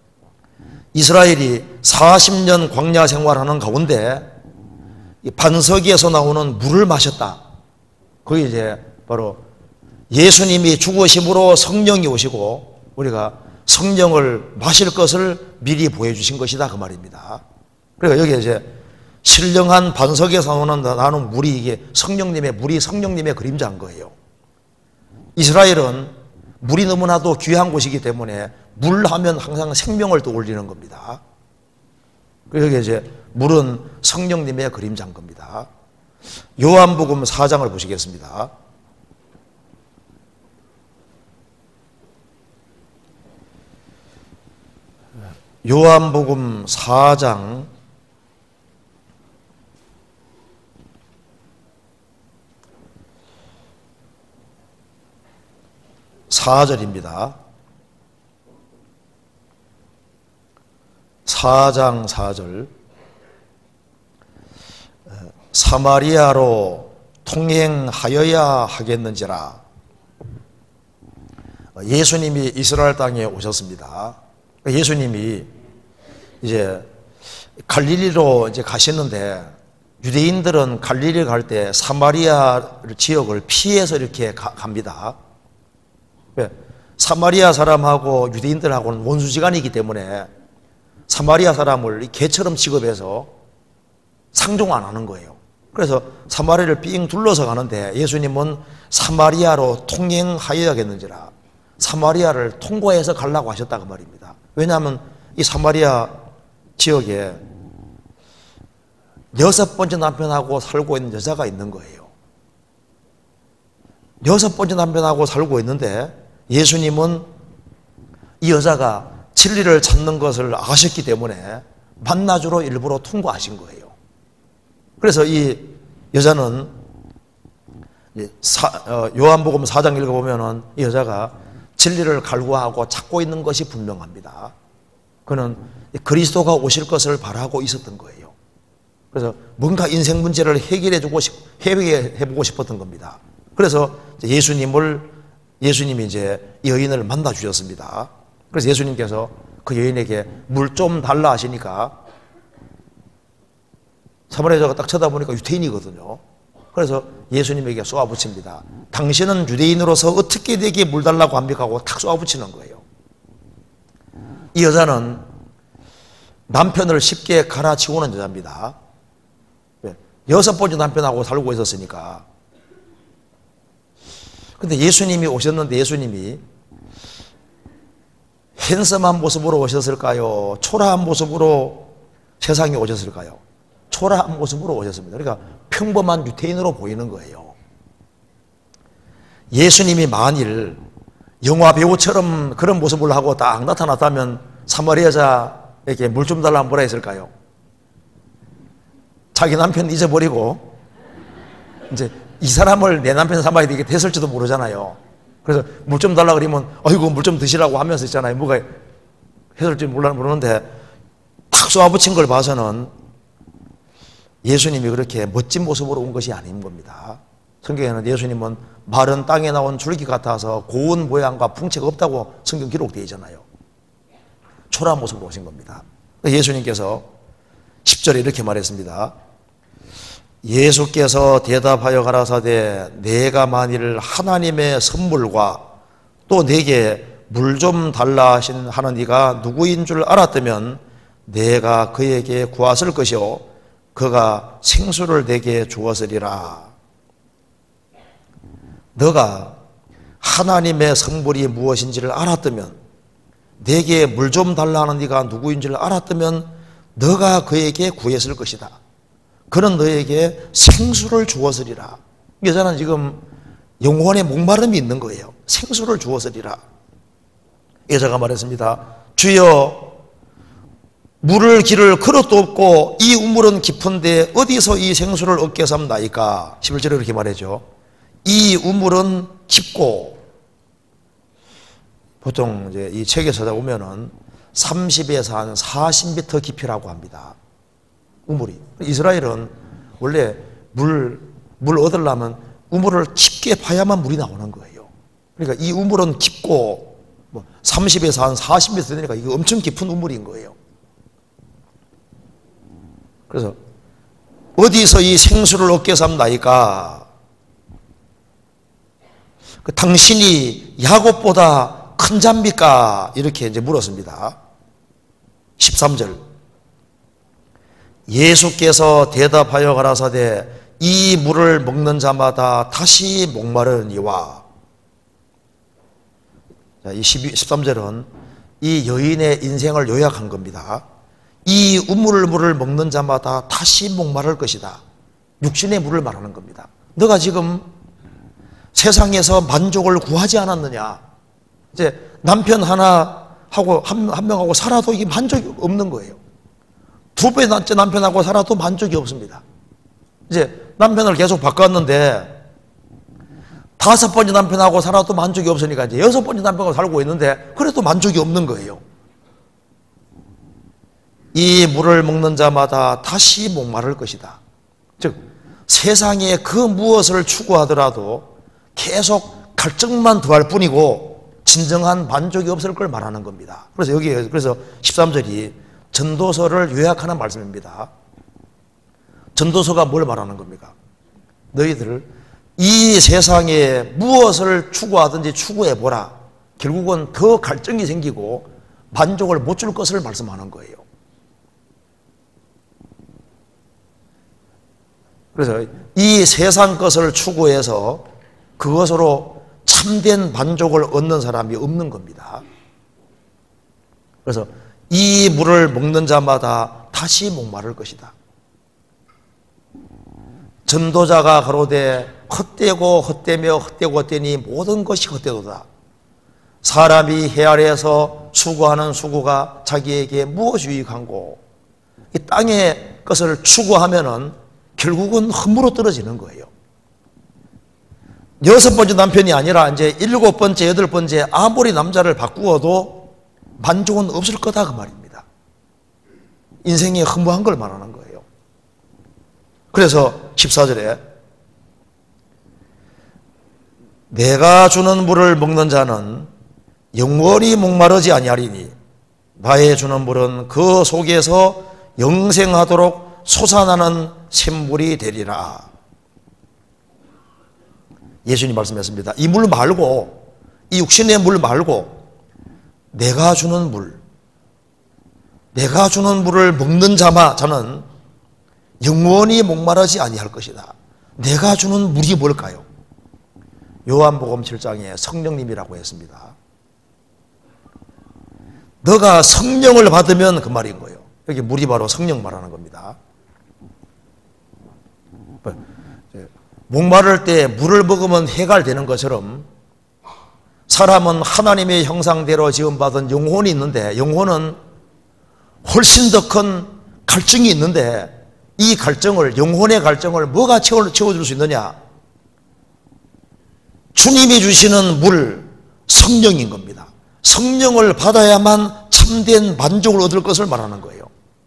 이스라엘이 40년 광야 생활하는 가운데 이 반석에서 나오는 물을 마셨다. 그게 이제 바로 예수님이 죽으심으로 성령이 오시고 우리가 성령을 마실 것을 미리 보여주신 것이다 그 말입니다. 그러니까 여기에 이제 신령한 반석에서 나오는 물이 이게 물이 성령님의 그림자인 거예요. 이스라엘은 물이 너무나도 귀한 곳이기 때문에 물 하면 항상 생명을 떠올리는 겁니다. 여기 이제 물은 성령님의 그림자인 겁니다. 요한복음 4장을 보시겠습니다. 요한복음 4장 4절입니다. 4장 4절. 사마리아로 통행하여야 하겠는지라. 예수님이 이스라엘 땅에 오셨습니다. 예수님이 이제 갈릴리로 이제 가시는데 유대인들은 갈릴리 갈 때 사마리아 지역을 피해서 이렇게 갑니다. 왜? 사마리아 사람하고 유대인들하고는 원수지간이기 때문에 사마리아 사람을 개처럼 취급해서 상종 안 하는 거예요. 그래서 사마리아를 삥 둘러서 가는데 예수님은 사마리아로 통행하여야겠는지라. 사마리아를 통과해서 가려고 하셨다 그 말입니다. 왜냐하면 이 사마리아 지역에 6번째 남편하고 살고 있는 여자가 있는 거예요. 6번째 남편하고 살고 있는데 예수님은 이 여자가 진리를 찾는 것을 아셨기 때문에 만나주러 일부러 통과하신 거예요. 그래서 이 여자는 요한복음 4장 읽어보면은 이 여자가 진리를 갈구하고 찾고 있는 것이 분명합니다. 그는 그리스도가 오실 것을 바라고 있었던 거예요. 그래서 뭔가 인생 문제를 해결해보고 싶었던 겁니다. 그래서 예수님이 이제 여인을 만나 주셨습니다. 그래서 예수님께서 그 여인에게 물 좀 달라 하시니까 사마리아 여자가 딱 쳐다보니까 유대인이거든요. 그래서 예수님에게 쏘아붙입니다. 당신은 유대인으로서 어떻게 내게 물 달라고 합니까? 하고 탁 쏘아붙이는 거예요. 이 여자는 남편을 쉽게 갈아치우는 여자입니다. 6번째 남편하고 살고 있었으니까. 근데 예수님이 오셨는데 예수님이 핸섬한 모습으로 오셨을까요? 초라한 모습으로 세상에 오셨을까요? 초라한 모습으로 오셨습니다. 그러니까 평범한 유대인으로 보이는 거예요. 예수님이 만일 영화 배우처럼 그런 모습을 하고 딱 나타났다면 사마리아 여자에게 물 좀 달라면 뭐라 했을까요? 자기 남편 잊어버리고 이제 이 사람을 내 남편 삼아야 되게 됐을지도 모르잖아요. 그래서 물 좀 달라 그러면 어이구 물 좀 드시라고 하면서 있잖아요. 뭐가 했을지 모르는데 탁 쏘아붙인 걸 봐서는 예수님이 그렇게 멋진 모습으로 온 것이 아닌 겁니다. 성경에는 예수님은 마른 땅에 나온 줄기 같아서 고운 모양과 풍채가 없다고 성경 기록되어 있잖아요. 초라한 모습으로 오신 겁니다. 예수님께서 10절에 이렇게 말했습니다. 예수께서 대답하여 가라사대 내가 만일 하나님의 선물과 또 내게 물 좀 달라 하는 이가 누구인 줄 알았다면 내가 그에게 구하실 것이요 그가 생수를 내게 주었으리라. 너가 하나님의 선물이 무엇인지를 알았다면, 내게 물 좀 달라 하는 네가 누구인지를 알았다면 너가 그에게 구했을 것이다. 그는 너에게 생수를 주었으리라. 여자는 지금 영혼의 목마름이 있는 거예요. 생수를 주었으리라. 여자가 말했습니다. 주여, 물을 길을 그릇도 없고 이 우물은 깊은데 어디서 이 생수를 얻게 삼나이까? 11절에 그렇게 말하죠. 이 우물은 깊고, 보통 이제 이 책에 찾아보면은 30에서 한 40m 깊이라고 합니다. 우물이. 이스라엘은 원래 물 얻으려면 우물을 깊게 파야만 물이 나오는 거예요. 그러니까 이 우물은 깊고 30에서 한 40m 되니까 이거 엄청 깊은 우물인 거예요. 그래서 어디서 이 생수를 얻게 삼나이까? 당신이 야곱보다 큰 자입니까? 이렇게 이제 물었습니다. 13절. 예수께서 대답하여 가라사대 이 물을 먹는 자마다 다시 목마르니와. 이 13절은 이 여인의 인생을 요약한 겁니다. 이 우물을 먹는 자마다 다시 목마를 것이다. 육신의 물을 말하는 겁니다. 너가 지금 세상에서 만족을 구하지 않았느냐? 이제 남편 하나 하고 한 명하고 살아도 이게 만족이 없는 거예요. 두 번째 남편하고 살아도 만족이 없습니다. 이제 남편을 계속 바꿨는데 다섯 번째 남편하고 살아도 만족이 없으니까 이제 여섯 번째 남편하고 살고 있는데 그래도 만족이 없는 거예요. 이 물을 먹는 자마다 다시 목마를 것이다. 즉 세상에 그 무엇을 추구하더라도 계속 갈증만 더할 뿐이고 진정한 만족이 없을 걸 말하는 겁니다. 그래서 그래서 13절이 전도서를 요약하는 말씀입니다. 전도서가 뭘 말하는 겁니까? 너희들 이 세상에 무엇을 추구하든지 추구해보라. 결국은 더 갈증이 생기고 만족을 못 줄 것을 말씀하는 거예요. 그래서 이 세상 것을 추구해서 그것으로 참된 만족을 얻는 사람이 없는 겁니다. 그래서 이 물을 먹는 자마다 다시 목마를 것이다. 전도자가 가로되 헛되고 헛되며 헛되고 헛되니 모든 것이 헛되도다. 사람이 해 아래에서 수고하는 수고가 자기에게 무엇이 유익한고? 이 땅의 것을 추구하면은 결국은 흠으로 떨어지는 거예요. 여섯 번째 남편이 아니라 이제 일곱 번째, 여덟 번째 아무리 남자를 바꾸어도 만족은 없을 거다 그 말입니다. 인생이 허무한 걸 말하는 거예요. 그래서 14절에 내가 주는 물을 먹는 자는 영원히 목마르지 아니하리니 나의 주는 물은 그 속에서 영생하도록 솟아나는 샘물이 되리라. 예수님 말씀했습니다. 이 물 말고, 이 육신의 물 말고 내가 주는 물, 내가 주는 물을 먹는 자는 영원히 목마르지 아니할 것이다. 내가 주는 물이 뭘까요? 요한복음 7장에 성령님이라고 했습니다. 너가 성령을 받으면 그 말인 거예요. 여기 물이 바로 성령 말하는 겁니다. 목마를 때 물을 먹으면 해갈되는 것처럼 사람은 하나님의 형상대로 지음받은 영혼이 있는데 영혼은 훨씬 더 큰 갈증이 있는데 이 갈증을, 영혼의 갈증을 뭐가 채워줄 수 있느냐? 주님이 주시는 물, 성령인 겁니다. 성령을 받아야만 참된 만족을 얻을 것을 말하는 거예요.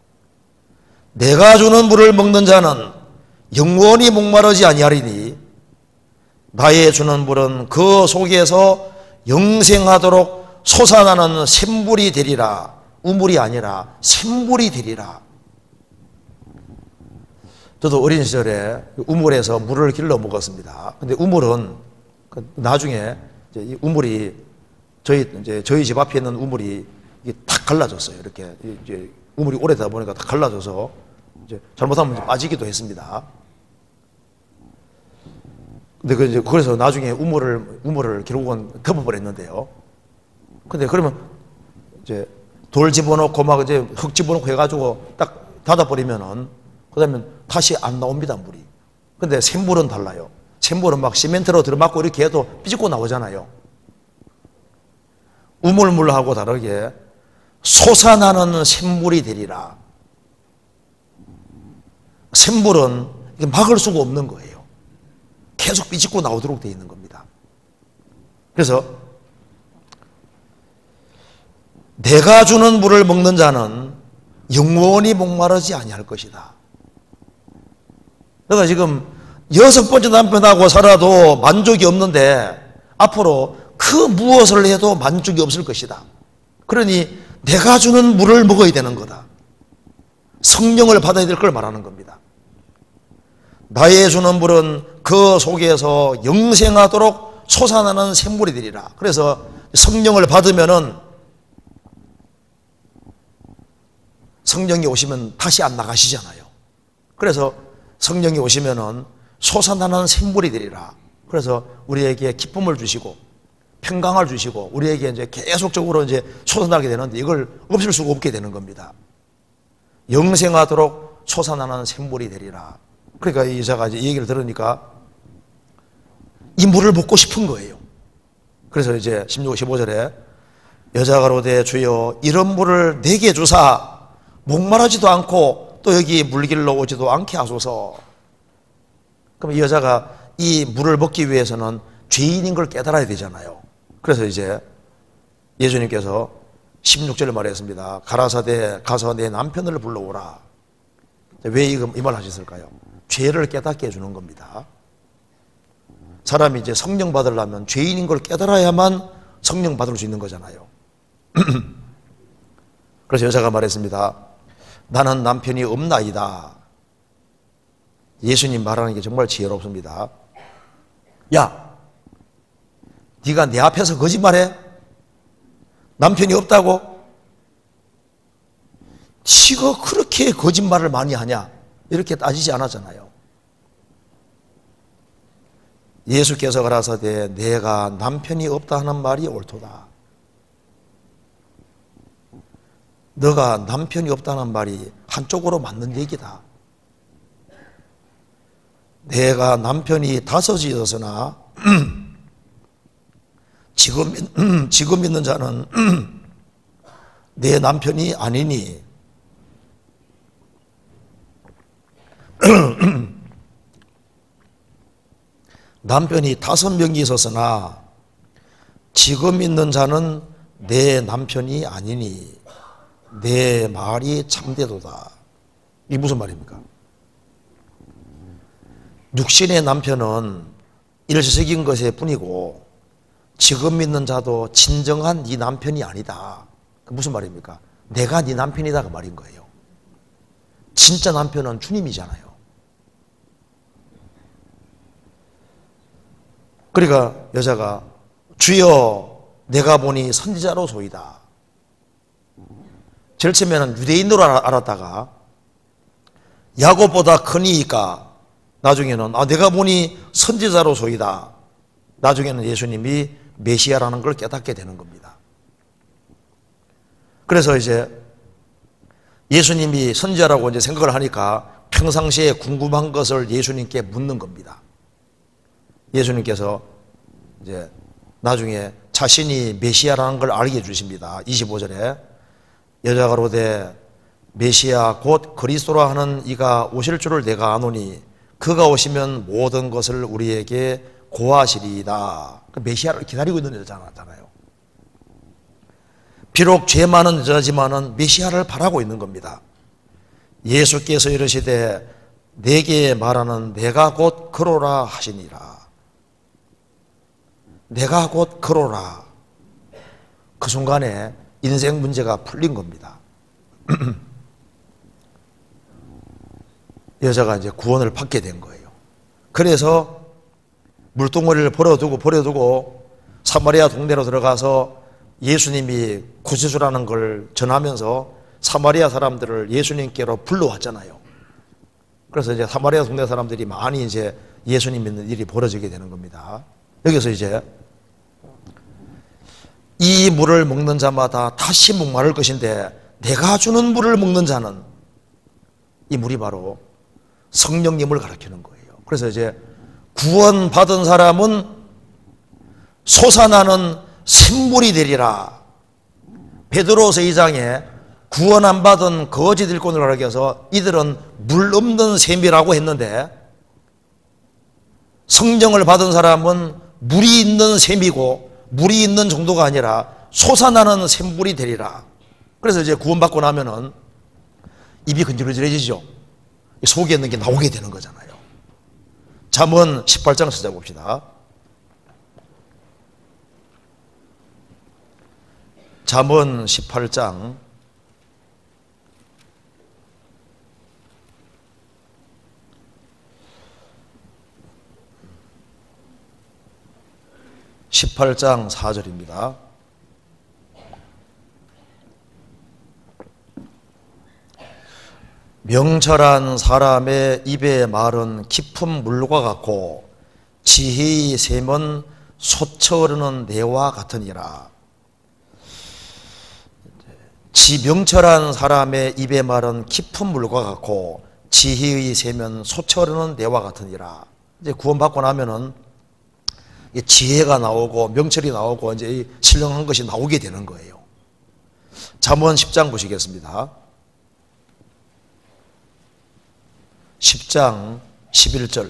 내가 주는 물을 먹는 자는 영원히 목마르지 아니하리니 나의 주는 물은 그 속에서 영생하도록 솟아나는 샘물이 되리라. 우물이 아니라 샘물이 되리라. 저도 어린 시절에 우물에서 물을 길러 먹었습니다. 근데 우물은 나중에 이 우물이 저희 집 앞에 있는 우물이 이게 탁 갈라졌어요. 이렇게 이제 우물이 오래되다 보니까 다 갈라져서 이제 잘못하면 이제 빠지기도 했습니다. 근데 그래서 나중에 우물을 결국은 덮어버렸는데요. 근데 그러면 이제 돌 집어넣고 막 이제 흙 집어넣고 해가지고 딱 닫아버리면은 그다음에 다시 안 나옵니다, 물이. 근데 샘물은 달라요. 샘물은 막 시멘트로 들어맞고 이렇게 해도 삐집고 나오잖아요. 우물물하고 다르게 솟아나는 샘물이 되리라. 샘물은 막을 수가 없는 거예요. 계속 삐집고 나오도록 되어 있는 겁니다. 그래서 내가 주는 물을 먹는 자는 영원히 목마르지 아니할 것이다. 내가 지금 6번째 남편하고 살아도 만족이 없는데 앞으로 그 무엇을 해도 만족이 없을 것이다. 그러니 내가 주는 물을 먹어야 되는 거다. 성령을 받아야 될 걸 말하는 겁니다. 나의 주는 물은 그 속에서 영생하도록 솟아나는 샘물이 되리라. 그래서 성령을 받으면은 성령이 오시면 다시 안 나가시잖아요. 그래서 성령이 오시면은 솟아나는 샘물이 되리라. 그래서 우리에게 기쁨을 주시고 평강을 주시고 우리에게 이제 계속적으로 이제 솟아나게 되는데 이걸 없앨 수가 없게 되는 겁니다. 영생하도록 솟아나는 샘물이 되리라. 그러니까 이 여자가 이제 이 얘기를 들으니까 이 물을 먹고 싶은 거예요. 그래서 이제 16, 15절에 여자가 가로되 주여 이런 물을 내게 주사 목마르지도 않고 또 여기 물길로 오지도 않게 하소서. 그럼 이 여자가 이 물을 먹기 위해서는 죄인인 걸 깨달아야 되잖아요. 그래서 이제 예수님께서 16절을 말했습니다. 가라사대 가서 내 남편을 불러오라. 왜 이 말 하셨을까요? 죄를 깨닫게 해주는 겁니다. 사람이 이제 성령 받으려면 죄인인 걸 깨달아야만 성령 받을 수 있는 거잖아요. 그래서 여자가 말했습니다. 나는 남편이 없나이다. 예수님 말하는 게 정말 지혜롭습니다. 야, 네가 내 앞에서 거짓말해? 남편이 없다고? 네가 그렇게 거짓말을 많이 하냐? 이렇게 따지지 않았잖아요. 예수께서 가라사대 내가 남편이 없다 하는 말이 옳도다. 너가 남편이 없다는 말이 한쪽으로 맞는 얘기다. 내가 남편이 5이 있었으나 지금 있는 자는 내 남편이 아니니 남편이 5명이 있었으나 지금 있는 자는 내 남편이 아니니 내 말이 참되도다. 이게 무슨 말입니까? 육신의 남편은 일시적인 것일 뿐이고 지금 있는 자도 진정한 네 남편이 아니다. 무슨 말입니까? 내가 네 남편이다 그 말인 거예요. 진짜 남편은 주님이잖아요. 그러니까 여자가 주여 내가 보니 선지자로소이다. 제일 처음에는 유대인으로 알았다가 야곱보다 크니까 나중에는 내가 보니 선지자로소이다. 나중에는 예수님이 메시아라는 걸 깨닫게 되는 겁니다. 그래서 이제 예수님이 선지자라고 이제 생각을 하니까 평상시에 궁금한 것을 예수님께 묻는 겁니다. 예수님께서 이제 나중에 자신이 메시아라는 걸 알게 해주십니다. 25절에 여자가 가로되 메시아 곧 그리스도라 하는 이가 오실 줄을 내가 아노니 그가 오시면 모든 것을 우리에게 고하시리이다. 메시아를 기다리고 있는 여자잖아요. 비록 죄 많은 여자지만은 메시아를 바라고 있는 겁니다. 예수께서 이르시되 내게 말하는 내가 곧 그로라 하시니라. 내가 곧 그로라. 그 순간에 인생 문제가 풀린 겁니다. 여자가 이제 구원을 받게 된 거예요. 그래서 물동어리를 버려두고 사마리아 동네로 들어가서 예수님이 구세주라는 걸 전하면서 사마리아 사람들을 예수님께로 불러왔잖아요. 그래서 이제 사마리아 동네 사람들이 많이 이제 예수님 믿는 일이 벌어지게 되는 겁니다. 여기서 이제 이 물을 먹는 자마다 다시 목마를 것인데 내가 주는 물을 먹는 자는, 이 물이 바로 성령님을 가리키는 거예요. 그래서 이제 구원받은 사람은 솟아나는 샘물이 되리라. 베드로서 2장에 구원 안 받은 거짓 일꾼을 가리켜서 이들은 물 없는 샘이라고 했는데, 성령을 받은 사람은 물이 있는 샘이고 물이 있는 정도가 아니라 솟아나는 샘물이 되리라. 그래서 이제 구원받고 나면은 입이 근질근질해지죠. 속에 있는 게 나오게 되는 거잖아요. 잠언 18장 찾아봅시다. 잠언 18장 4절입니다. 명철한 사람의 입의 말은 깊은 물과 같고 지혜의 샘은 솟아오르는 내와 같으니라. 명철한 사람의 입의 말은 깊은 물과 같고 지혜의 샘은 솟아오르는 내와 같으니라. 이제 구원받고 나면은 지혜가 나오고 명철이 나오고 이제 신령한 것이 나오게 되는 거예요. 잠언 10장 보시겠습니다. 10장 11절.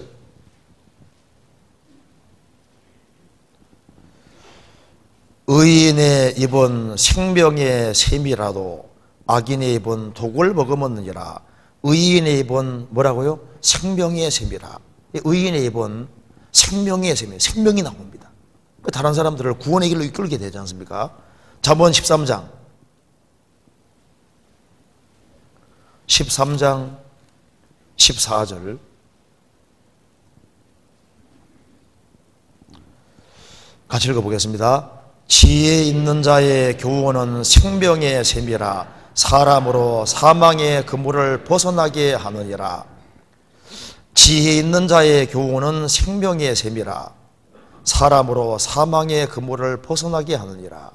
의인의 입은 생명의 샘이라도 악인의 입은 독을 머금었느니라. 의인의 입은 뭐라고요? 생명의 샘이라. 의인의 입은 생명의 샘이에요. 생명이 나옵니다. 다른 사람들을 구원의 길로 이끌게 되지 않습니까? 잠언 13장 14절. 같이 읽어보겠습니다. 지혜 있는 자의 교훈은 생명의 샘이라. 사람으로 사망의 그물을 벗어나게 하느니라. 지혜 있는 자의 교훈은 생명의 샘이라. 사람으로 사망의 그물을 벗어나게 하느니라.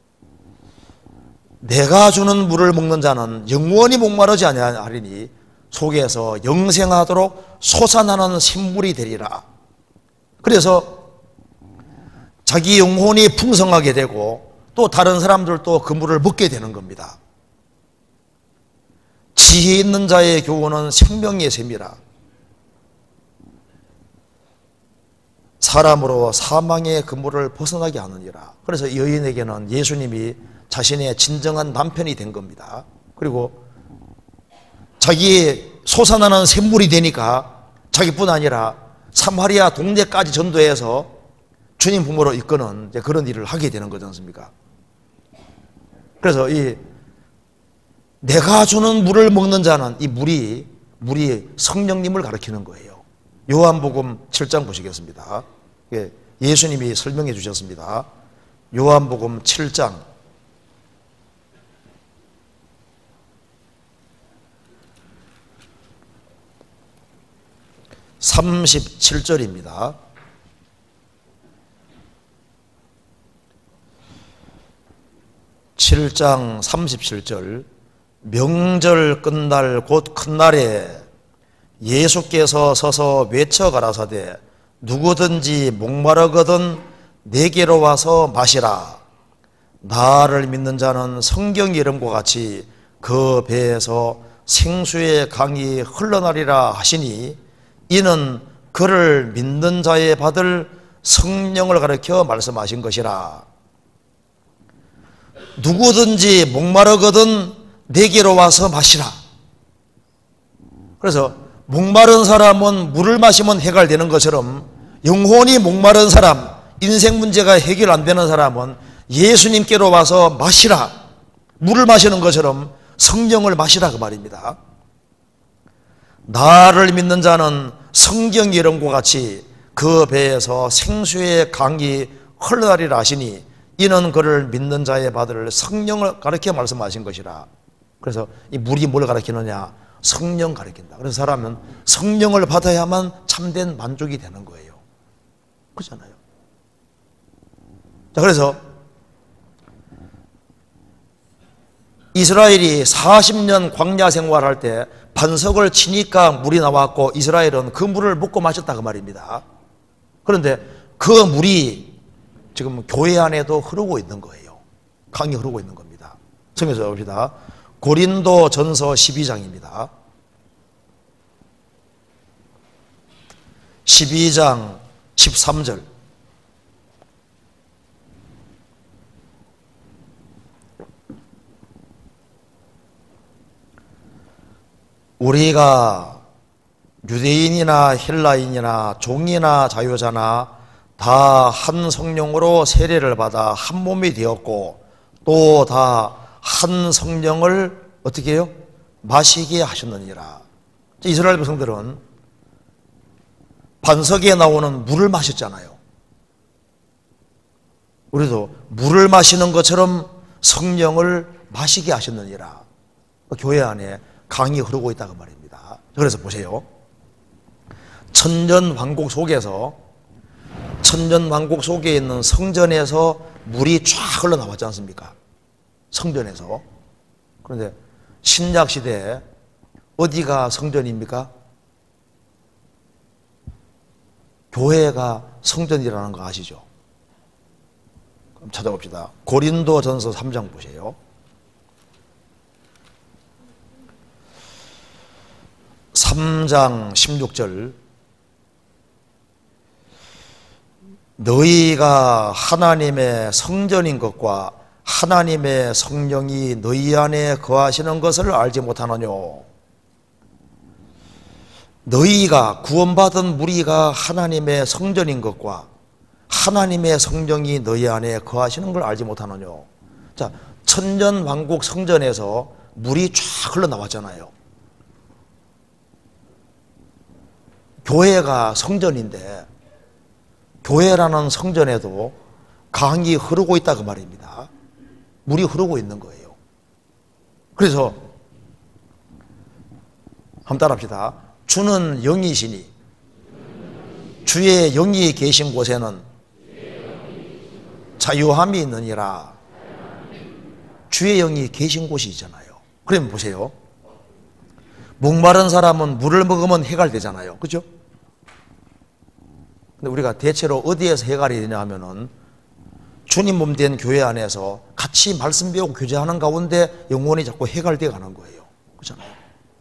내가 주는 물을 먹는 자는 영원히 목마르지 아니하리니 속에서 영생하도록 솟아나는 샘물이 되리라. 그래서 자기 영혼이 풍성하게 되고 또 다른 사람들도 그 물을 먹게 되는 겁니다. 지혜 있는 자의 교훈은 생명의 샘이라. 사람으로 사망의 그물을 벗어나게 하느니라. 그래서 여인에게는 예수님이 자신의 진정한 남편이 된 겁니다. 그리고 자기의 솟아나는 샘물이 되니까 자기뿐 아니라 사마리아 동네까지 전도해서 주님 품으로 이끄는 그런 일을 하게 되는 거지 않습니까? 그래서 이 내가 주는 물을 먹는 자는 이 물이 성령님을 가리키는 거예요. 요한복음 7장 보시겠습니다. 예수님이 설명해 주셨습니다. 요한복음 7장 37절입니다. (7장 37절) 명절 끝날 곧 큰날에 예수께서 서서 외쳐 가라사대 누구든지 목마르거든 내게로 와서 마시라. 나를 믿는 자는 성경 이름과 같이 그 배에서 생수의 강이 흘러나리라 하시니 이는 그를 믿는 자에 받을 성령을 가리켜 말씀하신 것이라. 누구든지 목마르거든 내게로 와서 마시라. 그래서 목마른 사람은 물을 마시면 해결되는 것처럼 영혼이 목마른 사람, 인생 문제가 해결 안 되는 사람은 예수님께로 와서 마시라. 물을 마시는 것처럼 성령을 마시라 그 말입니다. 나를 믿는 자는 성경 이름과 같이 그 배에서 생수의 강이 흘러나리라 하시니 이는 그를 믿는 자의 받을 성령을 가리켜 말씀하신 것이라. 그래서 이 물이 뭘 가리키느냐? 성령 가리킨다. 그래서 사람은 성령을 받아야만 참된 만족이 되는 거예요. 그렇잖아요. 자, 그래서 이스라엘이 40년 광야 생활할 때 반석을 치니까 물이 나왔고 이스라엘은 그 물을 먹고 마셨다 그 말입니다. 그런데 그 물이 지금 교회 안에도 흐르고 있는 거예요. 강이 흐르고 있는 겁니다. 성경에서 봅시다. 고린도 전서 12장입니다. 12장 13절. 우리가 유대인이나 헬라인이나 종이나 자유자나 다 한 성령으로 세례를 받아 한 몸이 되었고 또 다 한 성령을 어떻게 해요? 마시게 하셨느니라. 이스라엘 백성들은 반석에 나오는 물을 마셨잖아요. 우리도 물을 마시는 것처럼 성령을 마시게 하셨느니라. 교회 안에 강이 흐르고 있다고 말입니다. 그래서 보세요. 천년왕국 속에 있는 성전에서 물이 쫙 흘러나왔지 않습니까? 성전에서. 그런데 신약시대에 어디가 성전입니까? 교회가 성전이라는 거 아시죠? 그럼 찾아봅시다. 고린도 전서 3장 보세요. 3장 16절. 너희가 하나님의 성전인 것과 하나님의 성령이 너희 안에 거하시는 것을 알지 못하느뇨. 너희가 구원받은 무리가 하나님의 성전인 것과 하나님의 성령이 너희 안에 거하시는 걸 알지 못하느뇨. 자, 천년왕국 성전에서 물이 쫙 흘러나왔잖아요. 교회가 성전인데 교회라는 성전에도 강이 흐르고 있다 그 말입니다. 물이 흐르고 있는 거예요. 그래서 한번 따라합시다. 주는 영이시니 주의 영이 계신 곳에는 자유함이 있느니라. 주의 영이 계신 곳이 있잖아요. 그러면 보세요. 목마른 사람은 물을 먹으면 해갈되잖아요. 그렇죠? 근데 우리가 대체로 어디에서 해갈이 되냐 하면은 주님 몸 된 교회 안에서 같이 말씀 배우고 교제하는 가운데 영혼이 자꾸 해갈되어 가는 거예요. 그렇잖아요.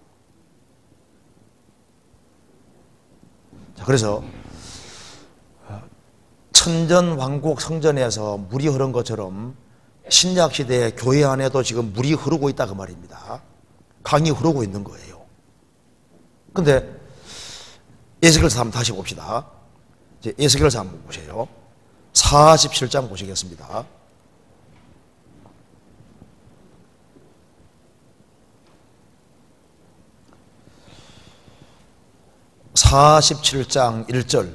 자, 그래서 천전왕국 성전에서 물이 흐른 것처럼 신약시대의 교회 안에도 지금 물이 흐르고 있다 그 말입니다. 강이 흐르고 있는 거예요. 근데 에스겔서 한번 다시 봅시다. 이제 에스겔서 한번 보세요. 47장 보시겠습니다. (47장) 1절.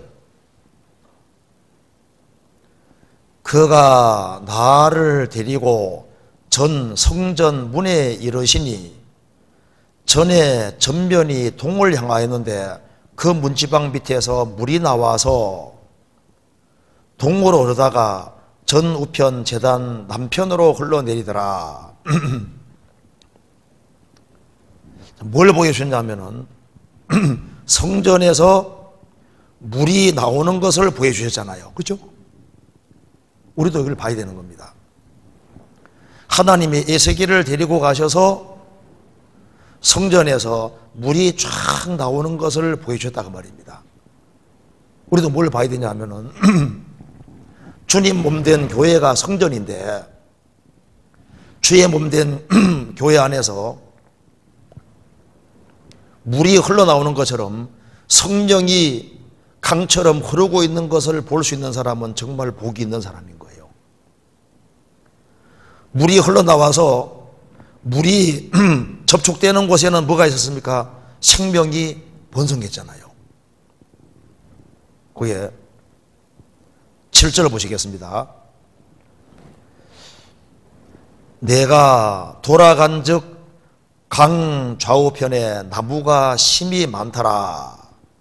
그가 나를 데리고 전 성전 문에 이르시니 전에 전면이 동을 향하였는데 그 문지방 밑에서 물이 나와서 동으로 흐르다가 전 우편 제단 남편으로 흘러내리더라. 뭘 보여주셨냐면은 성전에서 물이 나오는 것을 보여주셨잖아요. 그렇죠? 우리도 이걸 봐야 되는 겁니다. 하나님이 에스겔을 데리고 가셔서 성전에서 물이 쫙 나오는 것을 보여주셨다고 말입니다. 우리도 뭘 봐야 되냐 하면은 주님 몸된 교회가 성전인데 주의 몸된 교회 안에서 물이 흘러나오는 것처럼 성령이 강처럼 흐르고 있는 것을 볼 수 있는 사람은 정말 복이 있는 사람인 거예요. 물이 흘러나와서 물이 접촉되는 곳에는 뭐가 있었습니까? 생명이 번성했잖아요. 그게 7절을 보시겠습니다. 내가 돌아간 즉 강 좌우편에 나무가 심이 많더라.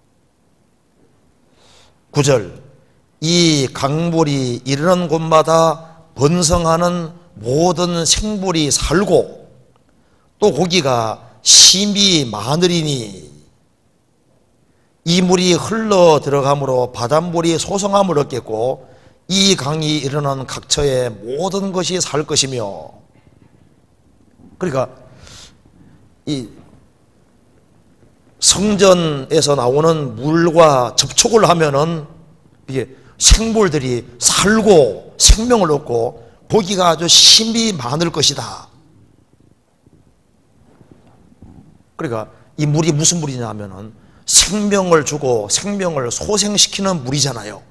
9절 이 강물이 이르는 곳마다 번성하는 모든 생물이 살고 또 고기가 심이 많으리니 이 물이 흘러 들어가므로 바닷물이 소성함을 얻겠고 이 강이 이르는 각처에 모든 것이 살 것이며. 그러니까 이 성전에서 나오는 물과 접촉을 하면은 이게 생물들이 살고 생명을 얻고 고기가 아주 심이 많을 것이다. 그러니까 이 물이 무슨 물이냐 하면은 생명을 주고 생명을 소생시키는 물이잖아요.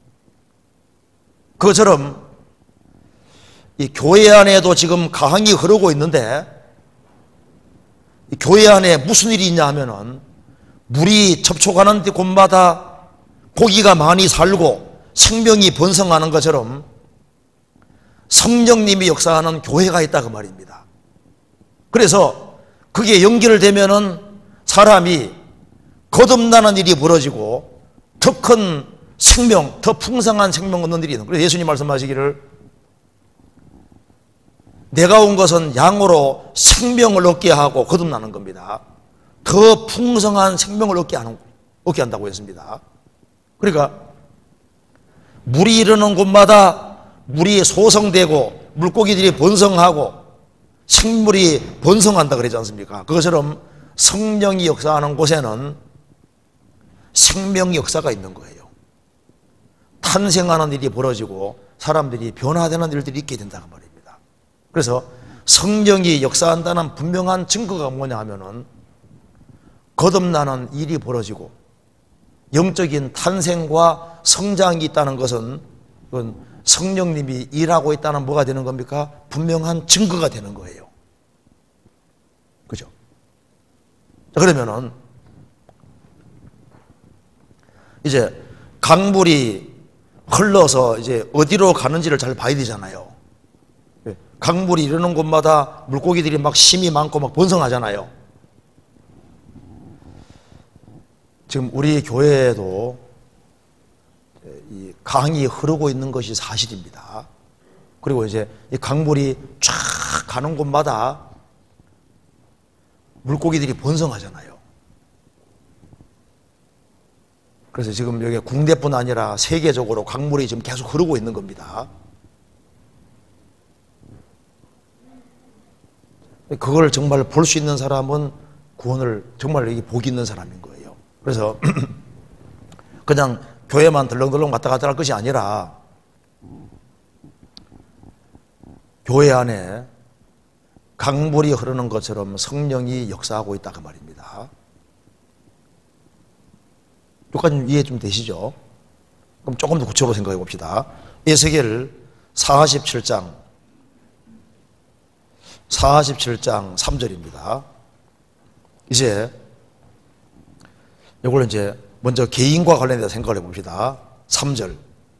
그것처럼 이 교회 안에도 지금 강이 흐르고 있는데 이 교회 안에 무슨 일이 있냐 하면은 물이 접촉하는 곳마다 고기가 많이 살고 생명이 번성하는 것처럼 성령님이 역사하는 교회가 있다 그 말입니다. 그래서 그게 연결되면은 사람이 거듭나는 일이 벌어지고 더 큰 생명, 더 풍성한 생명 얻는 일이 있는 거예요. 그래서 예수님 말씀하시기를 내가 온 것은 양으로 생명을 얻게 하고 거듭나는 겁니다. 더 풍성한 생명을 얻게 한다고 했습니다. 그러니까 물이 이르는 곳마다 물이 소성되고 물고기들이 번성하고 생물이 번성한다 그러지 않습니까? 그것처럼 성령이 역사하는 곳에는 생명 역사가 있는 거예요. 탄생하는 일이 벌어지고 사람들이 변화되는 일들이 있게 된다고 말입니다. 그래서 성령이 역사한다는 분명한 증거가 뭐냐 하면은 거듭나는 일이 벌어지고 영적인 탄생과 성장이 있다는 것은 그건 성령님이 일하고 있다는 뭐가 되는 겁니까? 분명한 증거가 되는 거예요. 그죠? 자, 그러면은 이제 강물이 흘러서 이제 어디로 가는지를 잘 봐야 되잖아요. 강물이 이르는 곳마다 물고기들이 막 심이 많고 막 번성하잖아요. 지금 우리 교회에도 이 강이 흐르고 있는 것이 사실입니다. 그리고 이제 이 강물이 쫙 가는 곳마다 물고기들이 번성하잖아요. 그래서 지금 여기 국내뿐 아니라 세계적으로 강물이 지금 계속 흐르고 있는 겁니다. 그걸 정말 볼 수 있는 사람은 구원을 정말 여기 복이 있는 사람인 거예요. 그래서 그냥 교회만 덜렁덜렁 왔다 갔다 할 것이 아니라 교회 안에 강물이 흐르는 것처럼 성령이 역사하고 있다 그 말입니다. 여기까지 이해 좀 되시죠? 그럼 조금 더 구체적으로 생각해 봅시다. 에스겔 47장 3절입니다. 이제 이걸 이제 먼저 개인과 관련해서 생각을 해봅시다. 3절.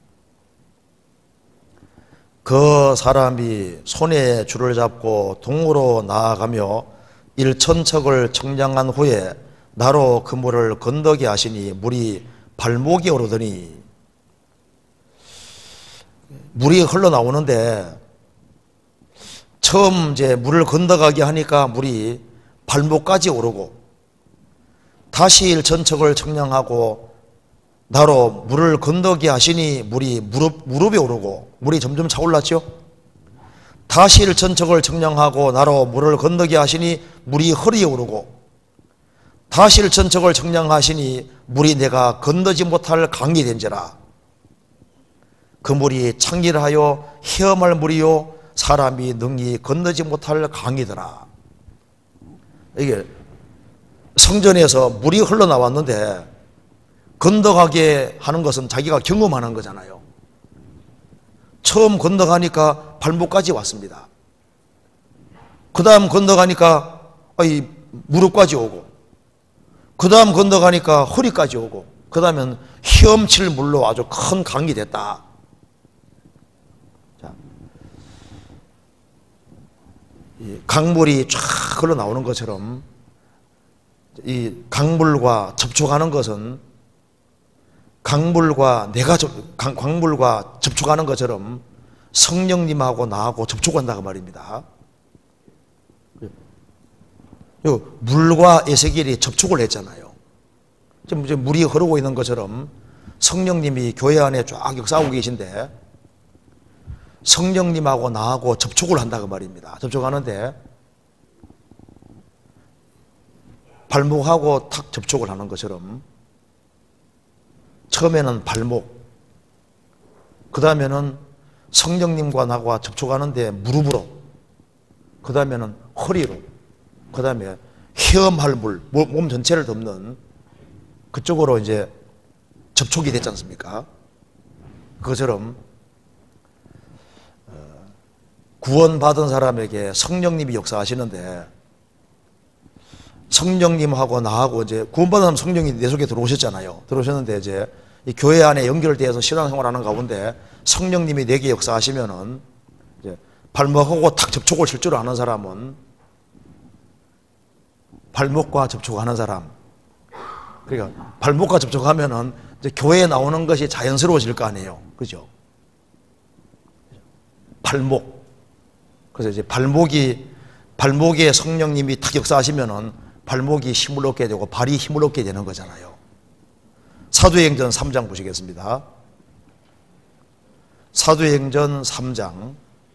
그 사람이 손에 줄을 잡고 동으로 나아가며 1,000척을 청량한 후에 나로 그 물을 건너게 하시니 물이 발목에 오르더니 물이 흘러나오는데 처음 이제 물을 건너가게 하니까 물이 발목까지 오르고 다시 1,000척을 청량하고 나로 물을 건너게 하시니 물이 무릎에 오르고 물이 점점 차올랐죠. 다시 1,000척을 청량하고 나로 물을 건너게 하시니 물이 허리에 오르고 다시 1,000척을 청량하시니 물이 내가 건너지 못할 강이 된지라. 그 물이 창길하여 헤엄할 물이요 사람이 능히 건너지 못할 강이더라. 이게 성전에서 물이 흘러나왔는데 건너가게 하는 것은 자기가 경험하는 거잖아요. 처음 건너가니까 발목까지 왔습니다. 그 다음 건너가니까 무릎까지 오고 그 다음 건너가니까 허리까지 오고, 그 다음엔 헤엄칠 물로 아주 큰 강이 됐다. 자, 이 강물이 쫙 흘러나오는 것처럼 이 강물과 접촉하는 것은 강물과 접촉하는 것처럼 성령님하고 나하고 접촉한다고 말입니다. 물과 에세겔이 접촉을 했잖아요. 지금 이제 물이 흐르고 있는 것처럼 성령님이 교회 안에 쫙 역사하고 계신데 성령님하고 나하고 접촉을 한다고 말입니다. 접촉하는데 발목하고 탁 접촉을 하는 것처럼 처음에는 발목, 그 다음에는 성령님과 나와 접촉하는데 무릎으로, 그 다음에는 허리로, 그 다음에 헤엄할 물, 몸 전체를 덮는 그쪽으로 이제 접촉이 됐지 않습니까? 그것처럼 구원받은 사람에게 성령님이 역사하시는데 성령님하고 나하고 이제 구원받은 사람 성령이 내 속에 들어오셨잖아요. 들어오셨는데 이제 이 교회 안에 연결되어서 신앙생활하는 가운데 성령님이 내게 역사하시면은 이제 발목하고 탁 접촉을 실제로 하는 사람은 발목과 접촉하는 사람, 그러니까 발목과 접촉하면은 이제 교회에 나오는 것이 자연스러워질 거 아니에요, 그죠? 발목. 그래서 이제 발목에 성령님이 탁 역사하시면은 발목이 힘을 얻게 되고 발이 힘을 얻게 되는 거잖아요. 사도행전 3장 보시겠습니다. 사도행전 3장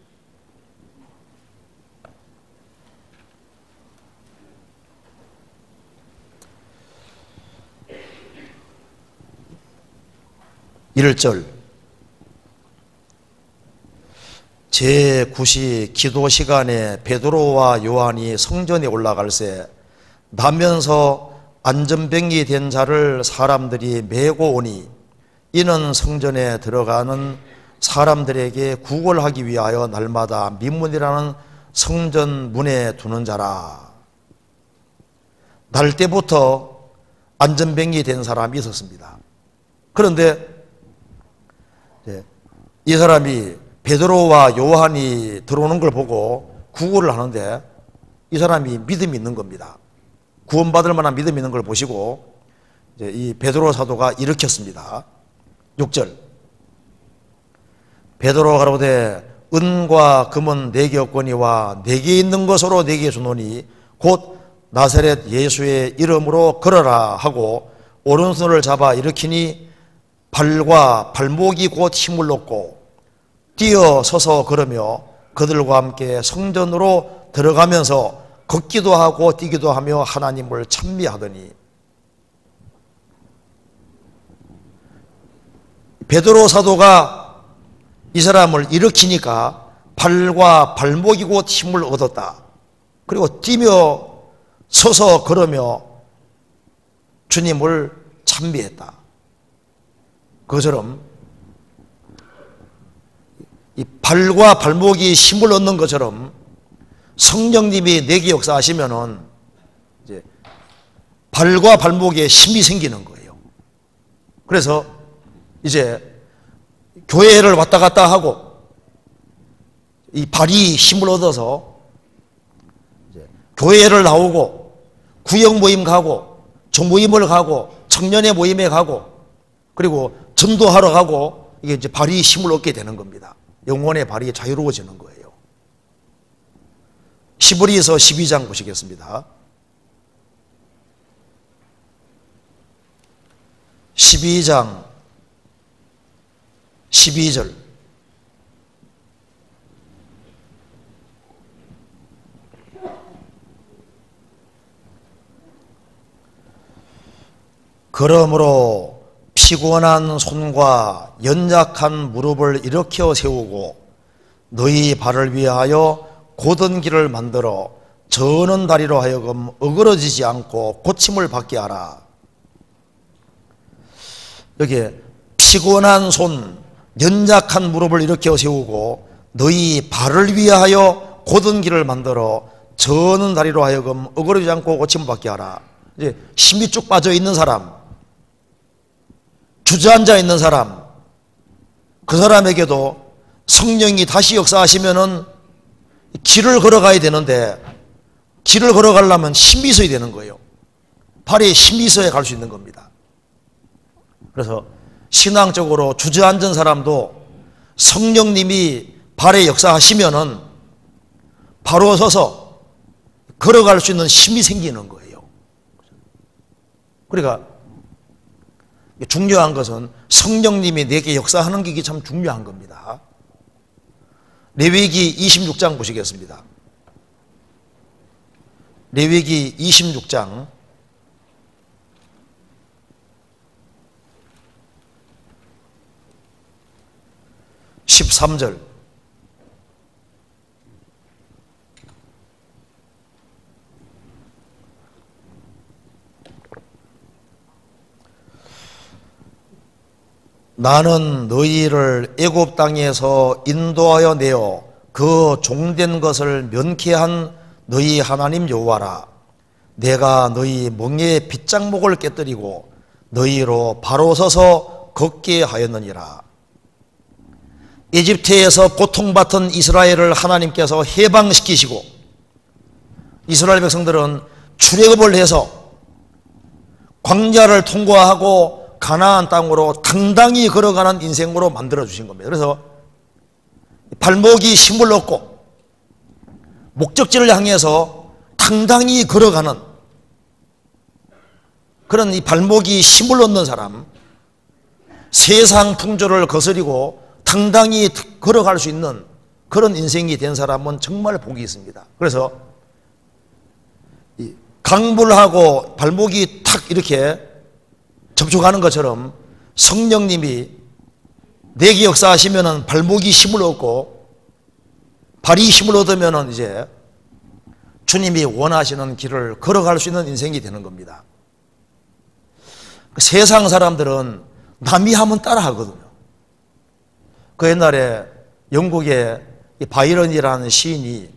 1절 제9시 기도 시간에 베드로와 요한이 성전에 올라갈새 나면서 안전병이 된 자를 사람들이 메고 오니 이는 성전에 들어가는 사람들에게 구걸하기 위하여 날마다 민문이라는 성전 문에 두는 자라. 날 때부터 안전병이 된 사람이 있었습니다. 그런데 이 사람이 베드로와 요한이 들어오는 걸 보고 구걸을 하는데 이 사람이 믿음이 있는 겁니다. 구원받을 만한 믿음이 있는 걸 보시고 이제 이 베드로 사도가 일으켰습니다. 6절 베드로가 가로되 은과 금은 내게 없거니와 내게 있는 것으로 내게 주노니 곧 나사렛 예수의 이름으로 걸어라 하고 오른손을 잡아 일으키니 발과 발목이 곧 힘을 얻고 뛰어 서서 걸으며 그들과 함께 성전으로 들어가면서 걷기도 하고 뛰기도 하며 하나님을 찬미하더니. 베드로 사도가 이 사람을 일으키니까 발과 발목이 곧 힘을 얻었다. 그리고 뛰며 서서 걸으며 주님을 찬미했다. 그것처럼 이 발과 발목이 힘을 얻는 것처럼 성령님이 내게 역사하시면은 이제 발과 발목에 힘이 생기는 거예요. 그래서 이제 교회를 왔다 갔다 하고 이 발이 힘을 얻어서 이제 교회를 나오고 구역 모임 가고 종모임을 가고 청년의 모임에 가고 그리고 전도하러 가고 이게 이제 발이 힘을 얻게 되는 겁니다. 영혼의 발이 자유로워지는 거예요. 히브리서 12장 보시겠습니다. 12장 12절 그러므로 피곤한 손과 연약한 무릎을 일으켜 세우고 너희 발을 위하여 곧은 길을 만들어 저는 다리로 하여금 어그러지지 않고 고침을 받게 하라. 여기에 피곤한 손, 연약한 무릎을 일으켜 세우고 너희 발을 위하여 곧은 길을 만들어 저는 다리로 하여금 어그러지지 않고 고침을 받게 하라. 이제 힘이 쭉 빠져 있는 사람, 주저앉아 있는 사람, 그 사람에게도 성령이 다시 역사하시면은 길을 걸어가야 되는데, 길을 걸어가려면 힘이 있어야 되는 거예요. 발에 힘이 있어야 갈 수 있는 겁니다. 그래서 신앙적으로 주저앉은 사람도 성령님이 발에 역사하시면은 바로 서서 걸어갈 수 있는 힘이 생기는 거예요. 그러니까 중요한 것은 성령님이 내게 역사하는 게 참 중요한 겁니다. 레위기 26장 보시겠습니다. 레위기 26장 13절. 나는 너희를 애굽 땅에서 인도하여 내어 그 종된 것을 면케한 너희 하나님 여호와라. 내가 너희 멍에의 빗장목을 깨뜨리고 너희로 바로 서서 걷게 하였느니라. 이집트에서 고통받던 이스라엘을 하나님께서 해방시키시고, 이스라엘 백성들은 출애굽을 해서 광야를 통과하고 가나안 땅으로 당당히 걸어가는 인생으로 만들어 주신 겁니다. 그래서 발목이 힘을 얻고 목적지를 향해서 당당히 걸어가는 그런 이 발목이 힘을 얻는 사람, 세상 풍조를 거스리고 당당히 걸어갈 수 있는 그런 인생이 된 사람은 정말 복이 있습니다. 그래서 강물하고 발목이 탁 이렇게 접촉하는 것처럼 성령님이 내게 역사하시면은 발목이 힘을 얻고 발이 힘을 얻으면은 이제 주님이 원하시는 길을 걸어갈 수 있는 인생이 되는 겁니다. 세상 사람들은 남이 하면 따라 하거든요. 그 옛날에 영국의 바이런이라는 시인이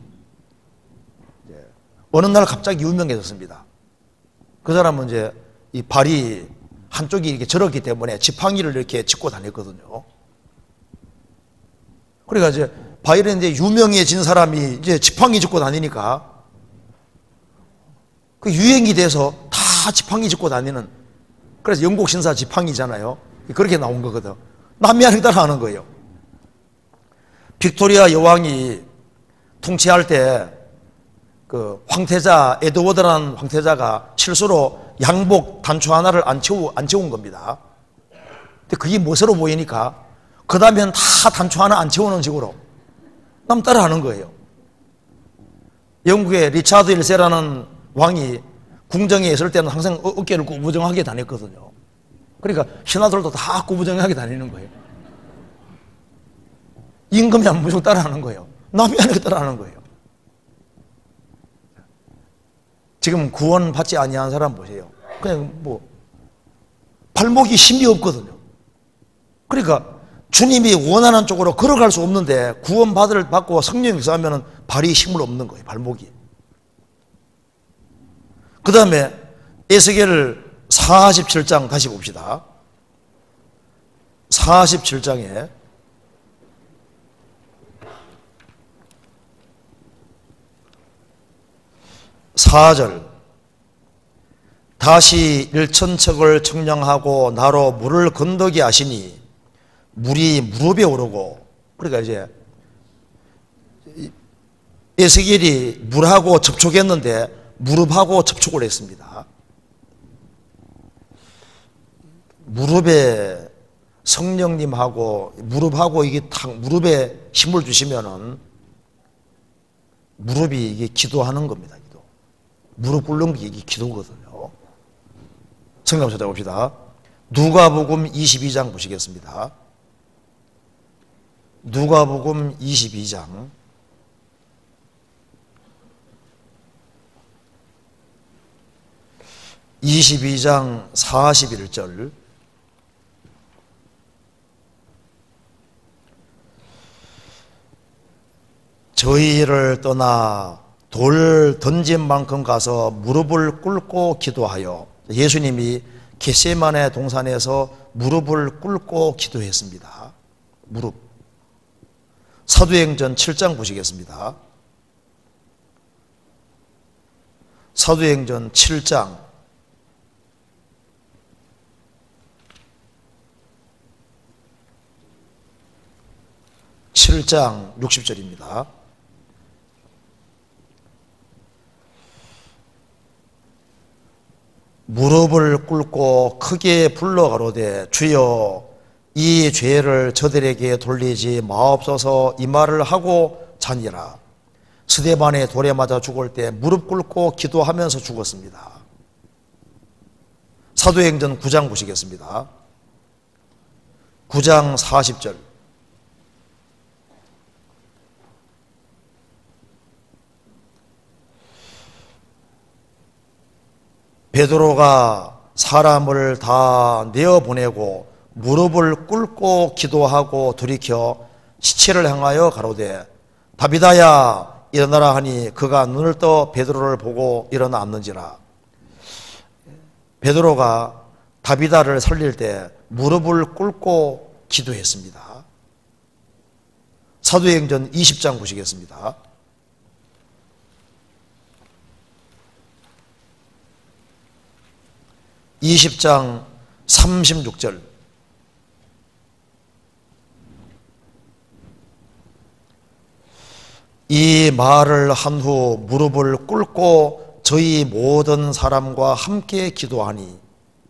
어느 날 갑자기 유명해졌습니다. 그 사람은 이제 이 발이 한쪽이 이렇게 저렇기 때문에 지팡이를 이렇게 짚고 다녔거든요. 그러니까 이제 바이런이 이제 유명해진 사람이 이제 지팡이 짚고 다니니까 그 유행이 돼서 다 지팡이 짚고 다니는, 그래서 영국 신사 지팡이잖아요. 그렇게 나온 거거든. 남이 하는 따라 하는 거예요. 빅토리아 여왕이 통치할 때 그 황태자 에드워드라는 황태자가 실수로 양복 단추 하나를 안 채운 겁니다. 근데 그게 멋으로 보이니까 그 다음에는 다 단추 하나 안 채우는 식으로 남 따라 하는 거예요. 영국의 리차드 1세라는 왕이 궁정에 있을 때는 항상 어깨를 구부정하게 다녔거든요. 그러니까 신하들도 다 구부정하게 다니는 거예요. 임금이 안 무조건 따라 하는 거예요. 남이 하는 거 따라 하는 거예요. 지금 구원 받지 아니한 사람 보세요. 그냥 뭐 발목이 힘이 없거든요. 그러니까 주님이 원하는 쪽으로 걸어갈 수 없는데 구원 받고 성령 역사하면 발이 힘을 얻는 거예요. 발목이. 그 다음에 에스겔 47장 다시 봅시다. 47장에 4절. 다시 일천척을 청량하고 나로 물을 건너게 하시니 물이 무릎에 오르고, 그러니까 이제 에스겔이 물하고 접촉했는데 무릎하고 접촉을 했습니다. 무릎에 성령님하고 무릎하고 이게 탁 무릎에 힘을 주시면은 무릎이 이게 기도하는 겁니다. 기도. 무릎 꿇는 게 이게 기도거든요. 성경 찾아봅시다. 누가복음 22장 보시겠습니다. 누가복음 22장 41절. 저희를 떠나 돌 던진 만큼 가서 무릎을 꿇고 기도하여, 예수님이 겟세마네 동산에서 무릎을 꿇고 기도했습니다. 무릎. 사도행전 7장 보시겠습니다. 사도행전 7장 60절입니다. 무릎을 꿇고 크게 불러 가로되 주여 이 죄를 저들에게 돌리지 마옵소서 이 말을 하고 자니라. 스데반의 돌에 맞아 죽을 때 무릎 꿇고 기도하면서 죽었습니다. 사도행전 9장 보시겠습니다. 9장 40절. 베드로가 사람을 다 내어보내고 무릎을 꿇고 기도하고 돌이켜 시체를 향하여 가로되 다비다야 일어나라 하니 그가 눈을 떠 베드로를 보고 일어나 앉는지라. 베드로가 다비다를 살릴 때 무릎을 꿇고 기도했습니다. 사도행전 20장 보시겠습니다. (20장) 36절. 이 말을 한 후 무릎을 꿇고 저희 모든 사람과 함께 기도하니.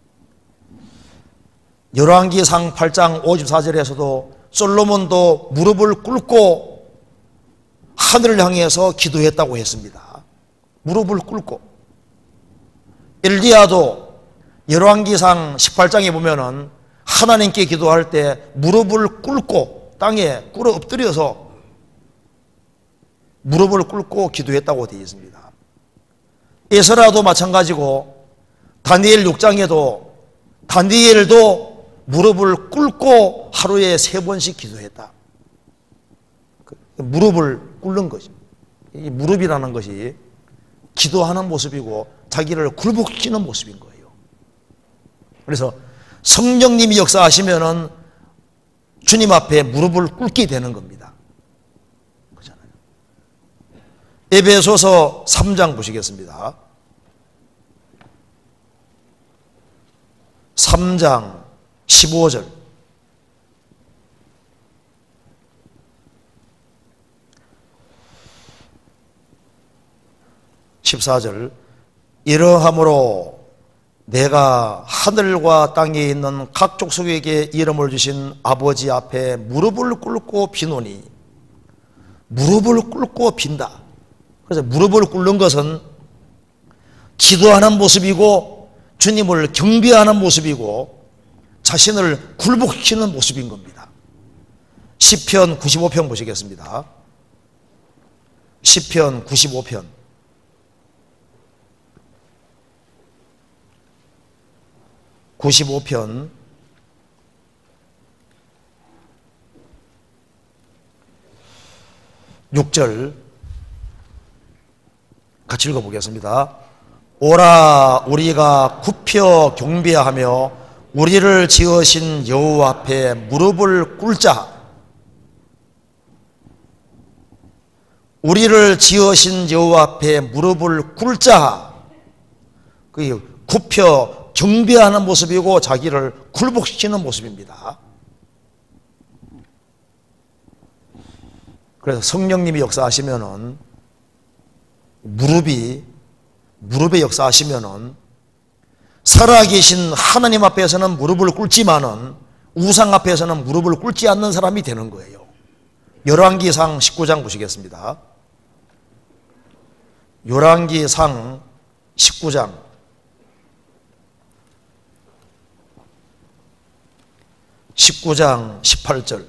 열왕기상 8장 54절에서도 솔로몬도 무릎을 꿇고 하늘을 향해서 기도했다고 했습니다. 무릎을 꿇고. 엘리야도 열왕기상 18장에 보면은 하나님께 기도할 때 무릎을 꿇고 땅에 꿇어 엎드려서 무릎을 꿇고 기도했다고 되어 있습니다. 에스라도 마찬가지고 다니엘 6장에도 다니엘도 무릎을 꿇고 하루에 3번씩 기도했다. 무릎을 꿇는 것입니다. 이 무릎이라는 것이 기도하는 모습이고 자기를 굴복시키는 모습인 거예요. 그래서 성령님이 역사하시면은 주님 앞에 무릎을 꿇게 되는 겁니다. 그렇잖아요. 에베소서 3장 보시겠습니다. 3장 15절. (14절) 이러함으로 내가 하늘과 땅에 있는 각 족속에게 이름을 주신 아버지 앞에 무릎을 꿇고 비노니. 무릎을 꿇고 빈다. 그래서 무릎을 꿇는 것은 기도하는 모습이고 주님을 경배하는 모습이고 자신을 굴복시키는 모습인 겁니다. 시편 95편 보시겠습니다. 시편 95편 95편 6절 같이 읽어보겠습니다. 오라 우리가 굽혀 경배하며 우리를 지으신 여호와 앞에 무릎을 꿇자. 우리를 지으신 여호와 앞에 무릎을 꿇자. 그 굽혀 경배하는 모습이고 자기를 굴복시키는 모습입니다. 그래서 성령님이 역사하시면은 무릎에 역사하시면은 살아계신 하나님 앞에서는 무릎을 꿇지만은 우상 앞에서는 무릎을 꿇지 않는 사람이 되는 거예요. 열왕기상 19장 보시겠습니다. 열왕기상 19장 18절.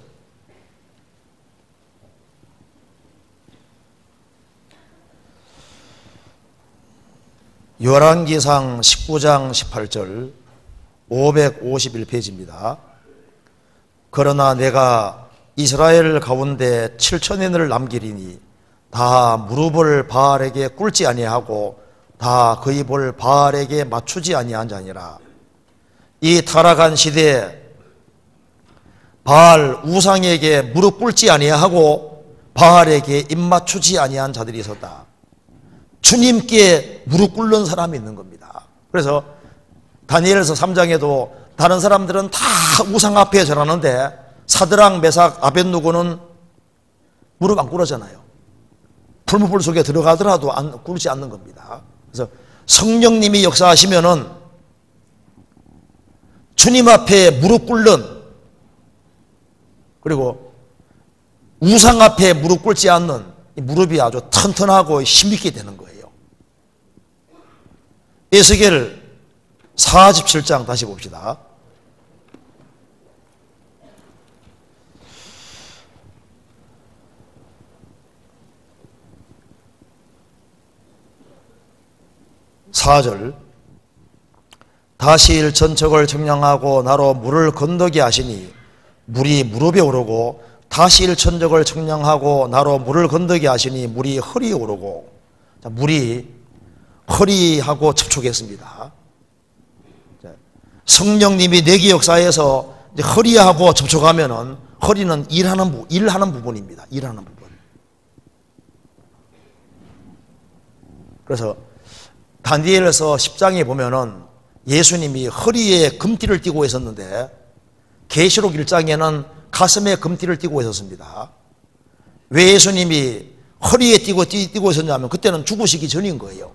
열왕기상 19장 18절 551페이지입니다. 그러나 내가 이스라엘 가운데 7천인을 남기리니 다 무릎을 바알에게 꿇지 아니하고 다 그 입을 바알에게 맞추지 아니한 자니라. 이 타락한 시대에 바알 우상에게 무릎 꿇지 아니하고 바알에게 입 맞추지 아니한 자들이 있었다. 주님께 무릎 꿇는 사람이 있는 겁니다. 그래서 다니엘서 3장에도 다른 사람들은 다 우상 앞에 절하는데 사드락, 메삭, 아벳느고는 무릎 안 꿇었잖아요. 불무불 속에 들어가더라도 꿇지 않는 겁니다. 그래서 성령님이 역사하시면은 주님 앞에 무릎 꿇는, 그리고 우상 앞에 무릎 꿇지 않는 이 무릎이 아주 튼튼하고 힘있게 되는 거예요. 에스겔 47장 다시 봅시다. (4절) 다시일 전척을 청량하고 나로 물을 건너게 하시니 물이 무릎에 오르고 다시일 천적을 청량하고 나로 물을 건너게 하시니 물이 허리에 오르고. 자, 물이 허리하고 접촉했습니다. 자, 성령님이 내기 역사에서 이제 허리하고 접촉하면은 허리는 일하는 부분입니다. 일하는 부분. 그래서 다니엘서 10장에 보면은 예수님이 허리에 금띠를 띠고 있었는데 계시록 1장에는 가슴에 금띠를 띠고 있었습니다. 왜 예수님이 허리에 띠고 있었냐면 그때는 죽으시기 전인 거예요.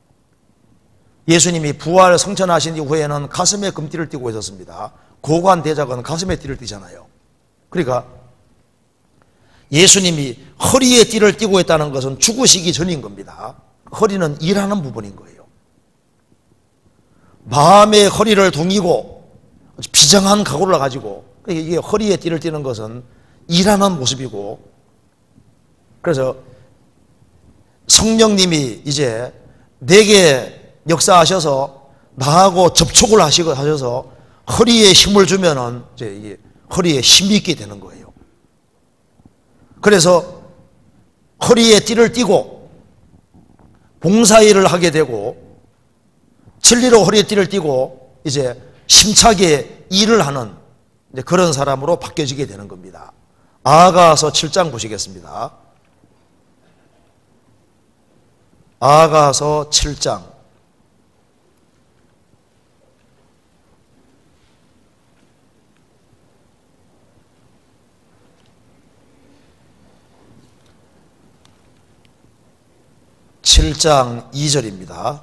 예수님이 부활 성천하신 이후에는 가슴에 금띠를 띠고 있었습니다. 고관 대작은 가슴에 띠를 띠잖아요. 그러니까 예수님이 허리에 띠를 띠고 있다는 것은 죽으시기 전인 겁니다. 허리는 일하는 부분인 거예요. 마음의 허리를 동이고 비장한 각오를 가지고, 이게 허리에 띠를 띠는 것은 일하는 모습이고, 그래서 성령님이 이제 내게 역사하셔서 나하고 접촉을 하셔서 허리에 힘을 주면은 이제 이게 허리에 힘이 있게 되는 거예요. 그래서 허리에 띠를 띠고 봉사일을 하게 되고 진리로 허리에 띠를 띠고 이제 심차게 일을 하는 이제 그런 사람으로 바뀌어지게 되는 겁니다. 아가서 7장 보시겠습니다. 아가서 7장. (7장) 2절입니다.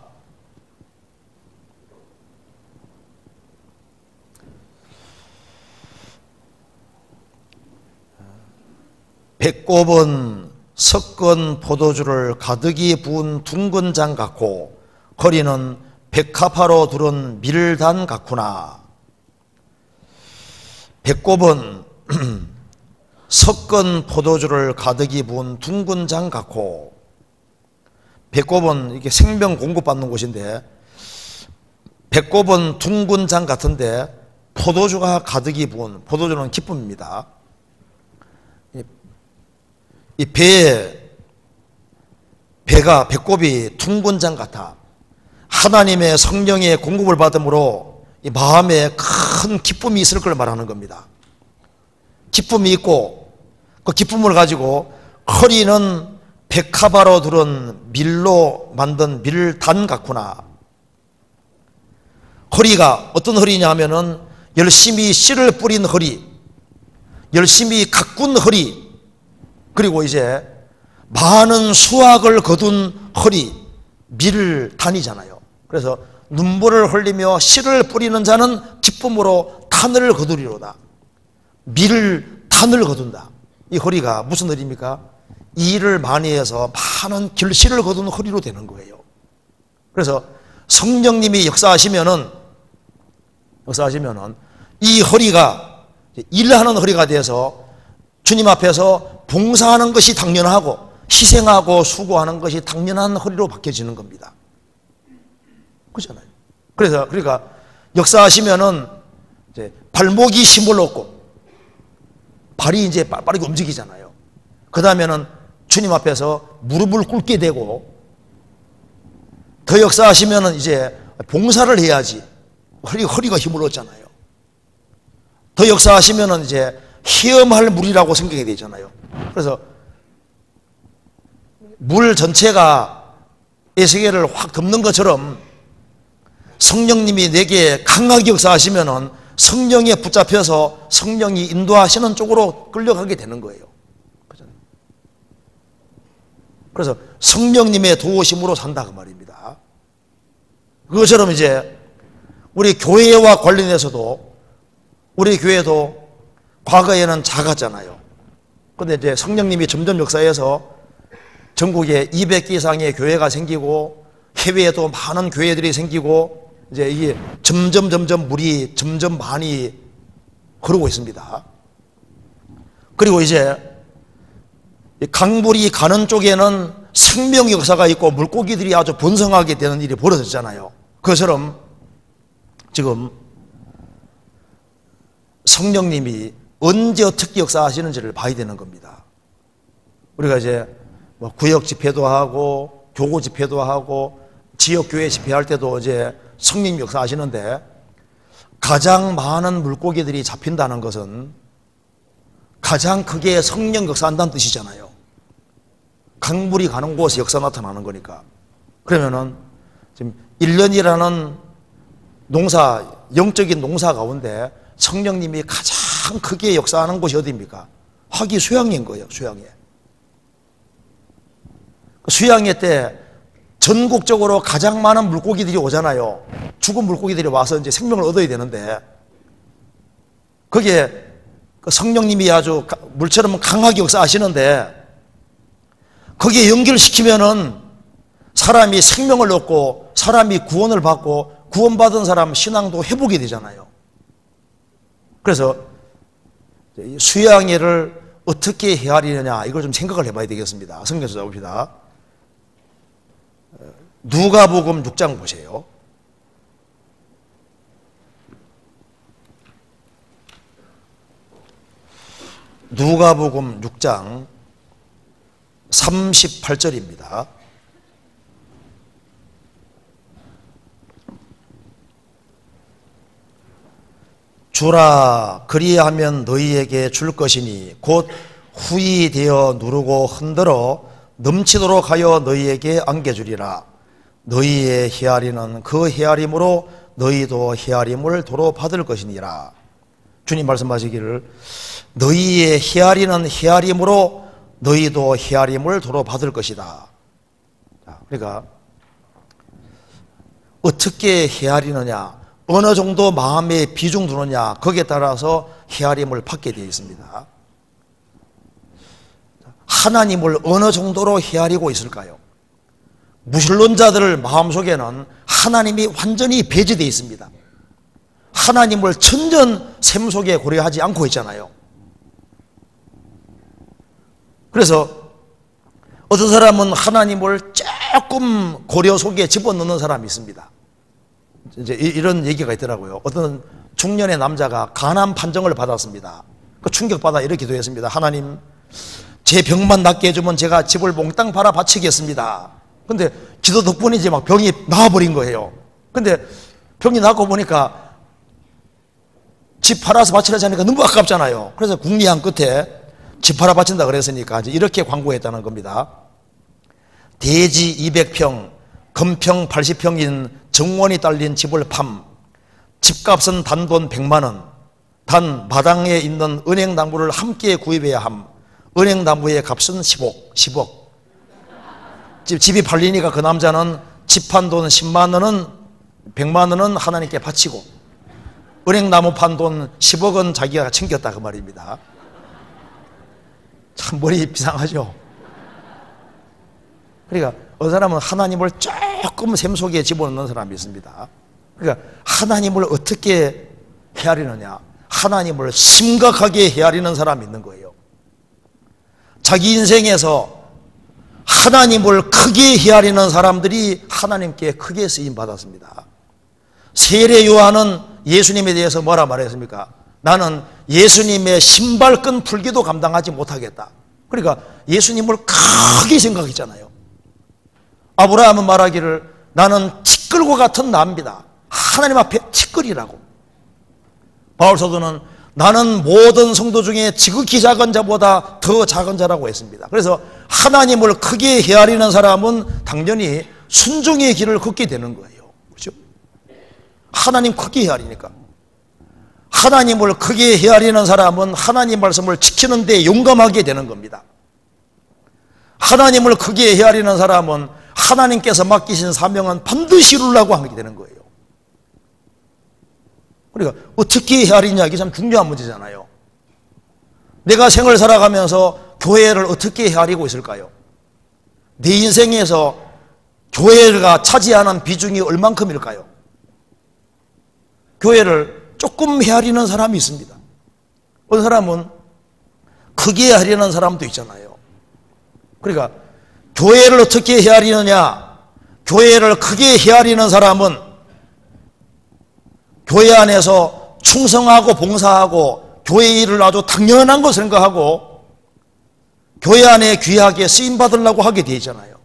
배꼽은 섞은 포도주를 가득히 부은 둥근 장 같고 허리는 백합화로 두른 밀단 같구나. 배꼽은 섞은 포도주를 가득히 부은 둥근 장 같고, 배꼽은 이게 생명 공급받는 곳인데 배꼽은 둥근 장 같은데 포도주가 가득히 부은, 포도주는 기쁨입니다. 이 배가 배꼽이 둥근 장 같아. 하나님의 성령의 공급을 받음으로 이 마음에 큰 기쁨이 있을 걸 말하는 겁니다. 기쁨이 있고 그 기쁨을 가지고 허리는 백합화로 두른 밀로 만든 밀단 같구나. 허리가 어떤 허리냐 하면은 열심히 씨를 뿌린 허리, 열심히 가꾼 허리, 그리고 이제 많은 수확을 거둔 허리, 밀단이잖아요. 그래서 눈물을 흘리며 씨를 뿌리는 자는 기쁨으로 탄을 거두리로다. 밀단을 거둔다. 이 허리가 무슨 허리입니까? 일을 많이 해서 많은 결실을 거둔 허리로 되는 거예요. 그래서 성령님이 역사하시면은 이 허리가 일하는 허리가 돼서 주님 앞에서 봉사하는 것이 당연하고 희생하고 수고하는 것이 당연한 허리로 바뀌어지는 겁니다. 그렇잖아요. 그러니까 역사하시면은 이제 발목이 힘을 얻고 발이 이제 빠르게 움직이잖아요. 그 다음에는 주님 앞에서 무릎을 꿇게 되고, 더 역사하시면은 이제 봉사를 해야지 허리가 힘을 얻잖아요. 더 역사하시면은 이제 헤엄할 물이라고 생각이 되잖아요. 그래서 물 전체가 이 세계를 확 덮는 것처럼 성령님이 내게 강하게 역사하시면은 성령에 붙잡혀서 성령이 인도하시는 쪽으로 끌려가게 되는 거예요. 그래서 성령님의 도우심으로 산다 그 말입니다. 그것처럼 이제 우리 교회와 관련해서도, 우리 교회도 과거에는 작았잖아요. 그런데 이제 성령님이 점점 역사해서 전국에 200개 이상의 교회가 생기고 해외에도 많은 교회들이 생기고, 이제 이게 점점 물이 점점 많이 흐르고 있습니다. 그리고 이제 강물이 가는 쪽에는 생명 역사가 있고 물고기들이 아주 번성하게 되는 일이 벌어졌잖아요. 그것처럼 지금 성령님이 언제 어떻게 역사하시는지를 봐야 되는 겁니다. 우리가 이제 뭐 구역 집회도 하고 교구 집회도 하고 지역 교회 집회할 때도 이제 성령 역사하시는데, 가장 많은 물고기들이 잡힌다는 것은 가장 크게 성령 역사한다는 뜻이잖아요. 강물이 가는 곳에 역사 나타나는 거니까. 그러면은 지금 1년이라는 농사, 영적인 농사 가운데 성령님이 가장 크게 역사하는 곳이 어디입니까? 화기 수양회인 거예요. 수양회. 수양회 때 전국적으로 가장 많은 물고기들이 오잖아요. 죽은 물고기들이 와서 이제 생명을 얻어야 되는데, 거기에 성령님이 아주 물처럼 강하게 역사하시는데, 거기에 연결시키면은 사람이 생명을 얻고 사람이 구원을 받고 구원받은 사람 신앙도 회복이 되잖아요. 그래서 수양회를 어떻게 헤아리느냐, 이걸 좀 생각을 해봐야 되겠습니다. 성경에서 잡읍시다. 누가복음 6장 보세요. 누가복음 6장 38절입니다. 주라, 그리하면 너희에게 줄 것이니 곧 후히 되어 누르고 흔들어 넘치도록 하여 너희에게 안겨주리라. 너희의 헤아리는 그 헤아림으로 너희도 헤아림을 도로 받을 것이니라. 주님 말씀하시기를 너희의 헤아리는 헤아림으로 너희도 헤아림을 도로 받을 것이다. 그러니까 어떻게 헤아리느냐, 어느 정도 마음에 비중 두느냐, 거기에 따라서 헤아림을 받게 되어 있습니다. 하나님을 어느 정도로 헤아리고 있을까요? 무신론자들 마음속에는 하나님이 완전히 배제되어 있습니다. 하나님을 천전 샘 속에 고려하지 않고 있잖아요. 그래서 어떤 사람은 하나님을 조금 고려 속에 집어넣는 사람이 있습니다. 이제 이런 얘기가 있더라고요. 어떤 중년의 남자가 간암 판정을 받았습니다. 그 충격받아 이렇게 기도했습니다. 하나님, 제 병만 낫게 해주면 제가 집을 몽땅 팔아 바치겠습니다. 근데 기도 덕분이지 막 병이 나아버린 거예요. 근데 병이 나고 보니까 집 팔아서 바치려고 하니까 너무 아깝잖아요. 그래서 궁리한 끝에 집 팔아 바친다 그랬으니까 이제 이렇게 광고했다는 겁니다. 대지 200평, 금평 80평인 정원이 딸린 집을 팜, 집값은 단돈 100만 원, 단 마당에 있는 은행나무를 함께 구입해야 함, 은행나무의 값은 10억. 집이 팔리니까 그 남자는 집 판 돈 10만 원은 100만 원은 하나님께 바치고 은행나무 판 돈 10억은 자기가 챙겼다 그 말입니다. 참 머리 비상하죠. 그러니까 어떤 사람은 하나님을 조금 샘 속에 집어넣는 사람이 있습니다. 그러니까 하나님을 어떻게 헤아리느냐, 하나님을 심각하게 헤아리는 사람이 있는 거예요. 자기 인생에서 하나님을 크게 헤아리는 사람들이 하나님께 크게 쓰임 받았습니다. 세례 요한은 예수님에 대해서 뭐라 말했습니까? 나는 예수님의 신발끈 풀기도 감당하지 못하겠다. 그러니까 예수님을 크게 생각했잖아요. 아브라함은 말하기를 나는 티끌과 같은 나입니다. 하나님 앞에 티끌이라고. 바울 사도는 나는 모든 성도 중에 지극히 작은 자보다 더 작은 자라고 했습니다. 그래서 하나님을 크게 헤아리는 사람은 당연히 순종의 길을 걷게 되는 거예요. 그렇죠? 하나님 크게 헤아리니까. 하나님을 크게 헤아리는 사람은 하나님 말씀을 지키는 데 용감하게 되는 겁니다. 하나님을 크게 헤아리는 사람은 하나님께서 맡기신 사명은 반드시 이루려고 하게 되는 거예요. 그러니까 어떻게 헤아리냐, 이게 참 중요한 문제잖아요. 내가 생을 살아가면서 교회를 어떻게 헤아리고 있을까요? 내 인생에서 교회가 차지하는 비중이 얼만큼일까요? 교회를 조금 헤아리는 사람이 있습니다. 어떤 사람은 크게 헤아리는 사람도 있잖아요. 그러니까 교회를 어떻게 헤아리느냐, 교회를 크게 헤아리는 사람은 교회 안에서 충성하고 봉사하고 교회 일을 아주 당연한 것을 생각하고 교회 안에 귀하게 쓰임받으려고 하게 되어 있잖아요.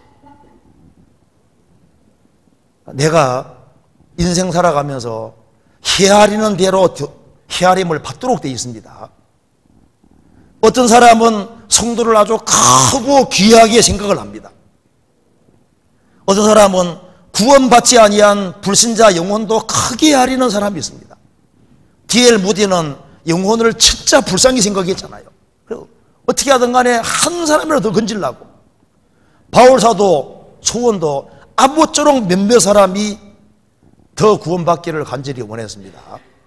내가 인생 살아가면서 헤아리는 대로 헤아림을 받도록 되어 있습니다. 어떤 사람은 성도를 아주 크고 귀하게 생각을 합니다. 어떤 사람은 구원받지 아니한 불신자 영혼도 크게 헤아리는 사람이 있습니다. D.L. 무디는 영혼을 진짜 불쌍히 생각했잖아요. 어떻게 하든 간에 한 사람이라도 더 건지려고. 바울 사도 소원도 아무쪼록 몇몇 사람이 더 구원받기를 간절히 원했습니다.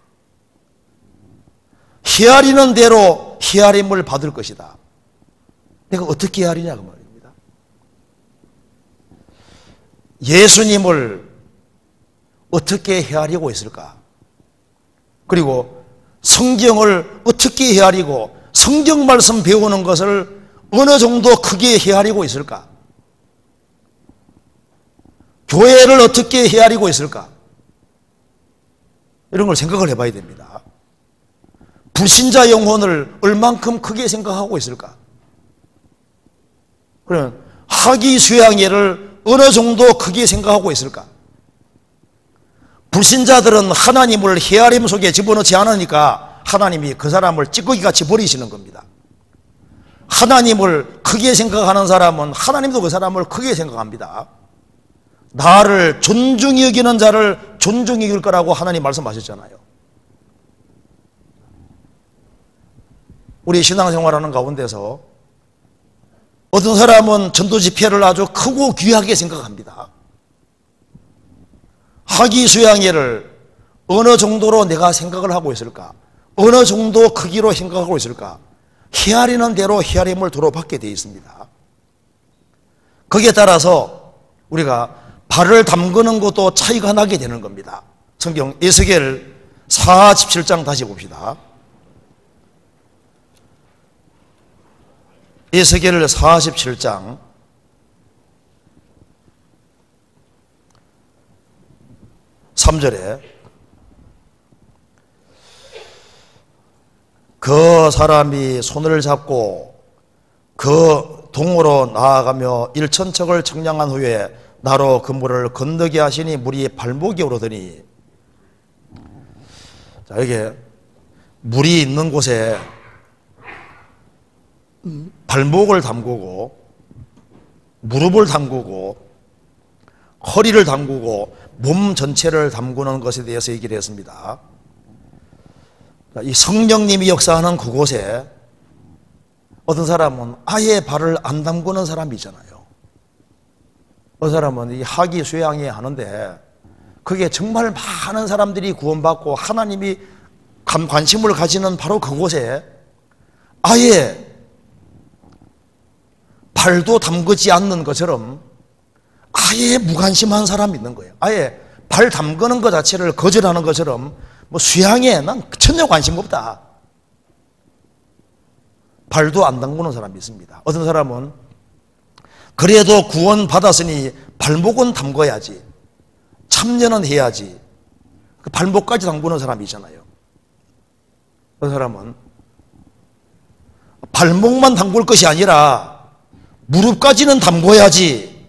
헤아리는 대로 헤아림을 받을 것이다. 내가 어떻게 헤아리냐 그 말입니다. 예수님을 어떻게 헤아리고 있을까? 그리고 성경을 어떻게 헤아리고 성경 말씀 배우는 것을 어느 정도 크게 헤아리고 있을까? 교회를 어떻게 헤아리고 있을까? 이런 걸 생각을 해봐야 됩니다. 불신자 영혼을 얼만큼 크게 생각하고 있을까? 그러면 하기수양회를 어느 정도 크게 생각하고 있을까? 불신자들은 하나님을 헤아림 속에 집어넣지 않으니까 하나님이 그 사람을 찌꺼기같이 버리시는 겁니다. 하나님을 크게 생각하는 사람은 하나님도 그 사람을 크게 생각합니다. 나를 존중히 여기는 자를 존중히 여길 거라고 하나님 말씀하셨잖아요. 우리 신앙생활하는 가운데서 어떤 사람은 전도 집회를 아주 크고 귀하게 생각합니다. 하기수양회를 어느 정도로 내가 생각을 하고 있을까? 어느 정도 크기로 생각하고 있을까? 헤아리는 대로 헤아림을 도로받게 되어 있습니다. 거기에 따라서 우리가 발을 담그는 것도 차이가 나게 되는 겁니다. 성경 에스겔 47장 다시 봅시다. 에스겔 47장 3절에 그 사람이 손을 잡고 그 동으로 나아가며 일천척을 청량한 후에 나로 그 물을 건너게 하시니 물이 발목에 오르더니, 자, 이게 물이 있는 곳에 발목을 담그고 무릎을 담그고 허리를 담그고 몸 전체를 담그는 것에 대해서 얘기를 했습니다. 이 성령님이 역사하는 그곳에 어떤 사람은 아예 발을 안 담그는 사람이 있잖아요. 어떤 사람은 이 하기수양회 하는데 그게 정말 많은 사람들이 구원받고 하나님이 관심을 가지는 바로 그곳에 아예 발도 담그지 않는 것처럼 아예 무관심한 사람이 있는 거예요. 아예 발 담그는 것 자체를 거절하는 것처럼 뭐 수양에 난 전혀 관심 없다. 발도 안 담그는 사람이 있습니다. 어떤 사람은 그래도 구원 받았으니 발목은 담궈야지, 참여는 해야지, 그 발목까지 담그는 사람이 있잖아요. 어떤 사람은 발목만 담글 것이 아니라 무릎까지는 담궈야지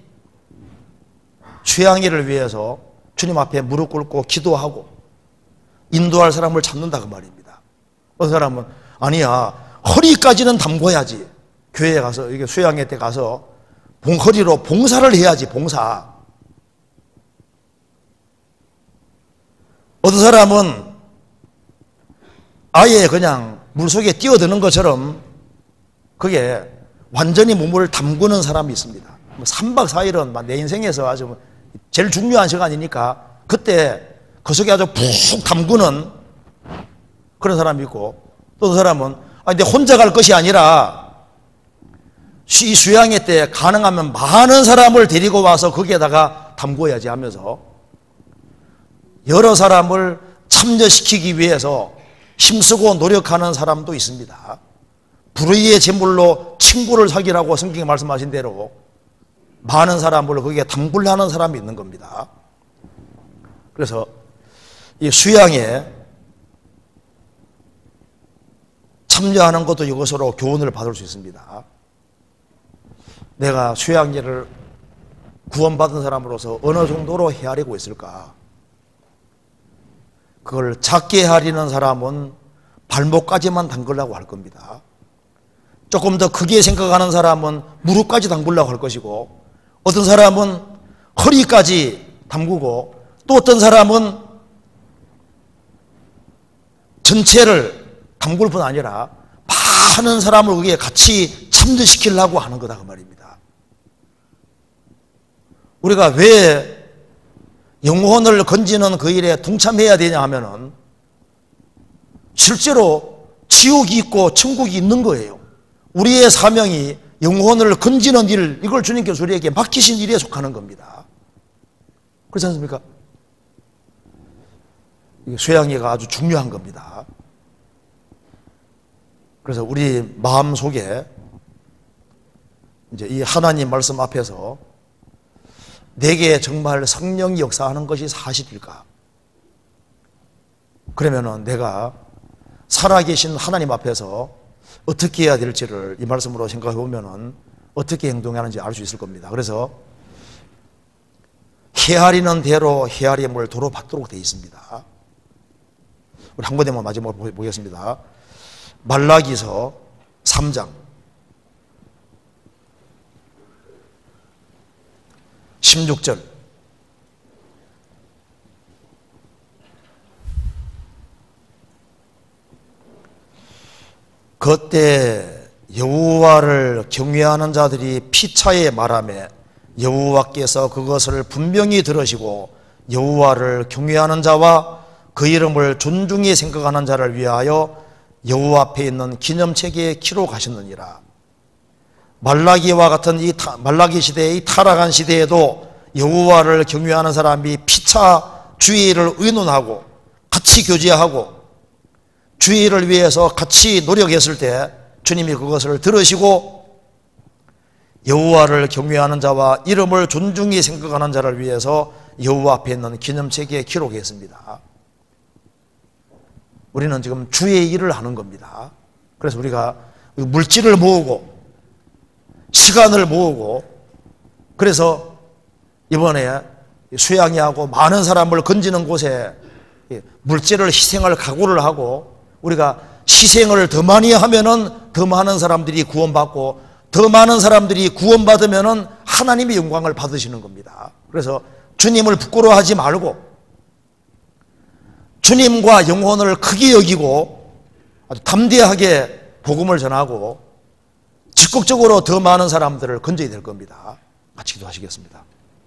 수양이를 위해서 주님 앞에 무릎 꿇고 기도하고 인도할 사람을 찾는다 그 말입니다. 어떤 사람은 아니야, 허리까지는 담궈야지. 교회에 가서, 이게 수양회 때 가서 허리로 봉사를 해야지, 봉사. 어떤 사람은 아예 그냥 물속에 뛰어드는 것처럼 그게 완전히 몸을 담그는 사람이 있습니다. 3박 4일은 내 인생에서 아주 제일 중요한 시간이니까 그때 그 속에 아주 푹 담그는 그런 사람이 있고, 또 어떤 사람은 근데 혼자 갈 것이 아니라 이 수양회 때 가능하면 많은 사람을 데리고 와서 거기에다가 담궈야지 하면서 여러 사람을 참여시키기 위해서 힘쓰고 노력하는 사람도 있습니다. 불의의 제물로 친구를 사귀라고 성경에 말씀하신 대로 많은 사람을 거기에 담그려는 사람이 있는 겁니다. 그래서 이 수양에 참여하는 것도 이것으로 교훈을 받을 수 있습니다. 내가 수양회를 구원받은 사람으로서 어느 정도로 헤아리고 있을까? 그걸 작게 헤아리는 사람은 발목까지만 담그려고 할 겁니다. 조금 더 크게 생각하는 사람은 무릎까지 담그려고 할 것이고, 어떤 사람은 허리까지 담그고, 또 어떤 사람은 전체를 담글 뿐 아니라 많은 사람을 거기에 같이 참여시키려고 하는 거다 그 말입니다. 우리가 왜 영혼을 건지는 그 일에 동참해야 되냐 하면은 실제로 지옥이 있고 천국이 있는 거예요. 우리의 사명이 영혼을 건지는 일, 이걸 주님께서 우리에게 맡기신 일에 속하는 겁니다. 그렇지 않습니까? 수양회가 아주 중요한 겁니다. 그래서 우리 마음 속에 이제 이 하나님 말씀 앞에서 내게 정말 성령이 역사하는 것이 사실일까? 그러면은 내가 살아계신 하나님 앞에서 어떻게 해야 될지를 이 말씀으로 생각해 보면은 어떻게 행동하는지 알 수 있을 겁니다. 그래서 헤아리는 대로 헤아림을 도로 받도록 되어 있습니다. 우리 한 군데만 마지막으로 보겠습니다. 말라기서 3장 16절. 그때 여호와를 경외하는 자들이 피차에 말하며 여호와께서 그것을 분명히 들으시고 여호와를 경외하는 자와 그 이름을 존중히 생각하는 자를 위하여 여호와 앞에 있는 기념책에 기록하셨느니라. 말라기와 같은 이 말라기 시대의 타락한 시대에도 여호와를 경외하는 사람이 피차 주의를 의논하고 같이 교제하고 주의를 위해서 같이 노력했을 때 주님이 그것을 들으시고 여호와를 경외하는 자와 이름을 존중히 생각하는 자를 위해서 여호와 앞에 있는 기념책에 기록했습니다. 우리는 지금 주의 일을 하는 겁니다. 그래서 우리가 물질을 모으고 시간을 모으고, 그래서 이번에 수양회하고 많은 사람을 건지는 곳에 물질을 희생할 각오를 하고, 우리가 희생을 더 많이 하면은 더 많은 사람들이 구원받고, 더 많은 사람들이 구원받으면은 하나님의 영광을 받으시는 겁니다. 그래서 주님을 부끄러워하지 말고 주님과 영혼을 크게 여기고 아주 담대하게 복음을 전하고 적극적으로 더 많은 사람들을 건져야 될 겁니다. 같이 기도하시겠습니다.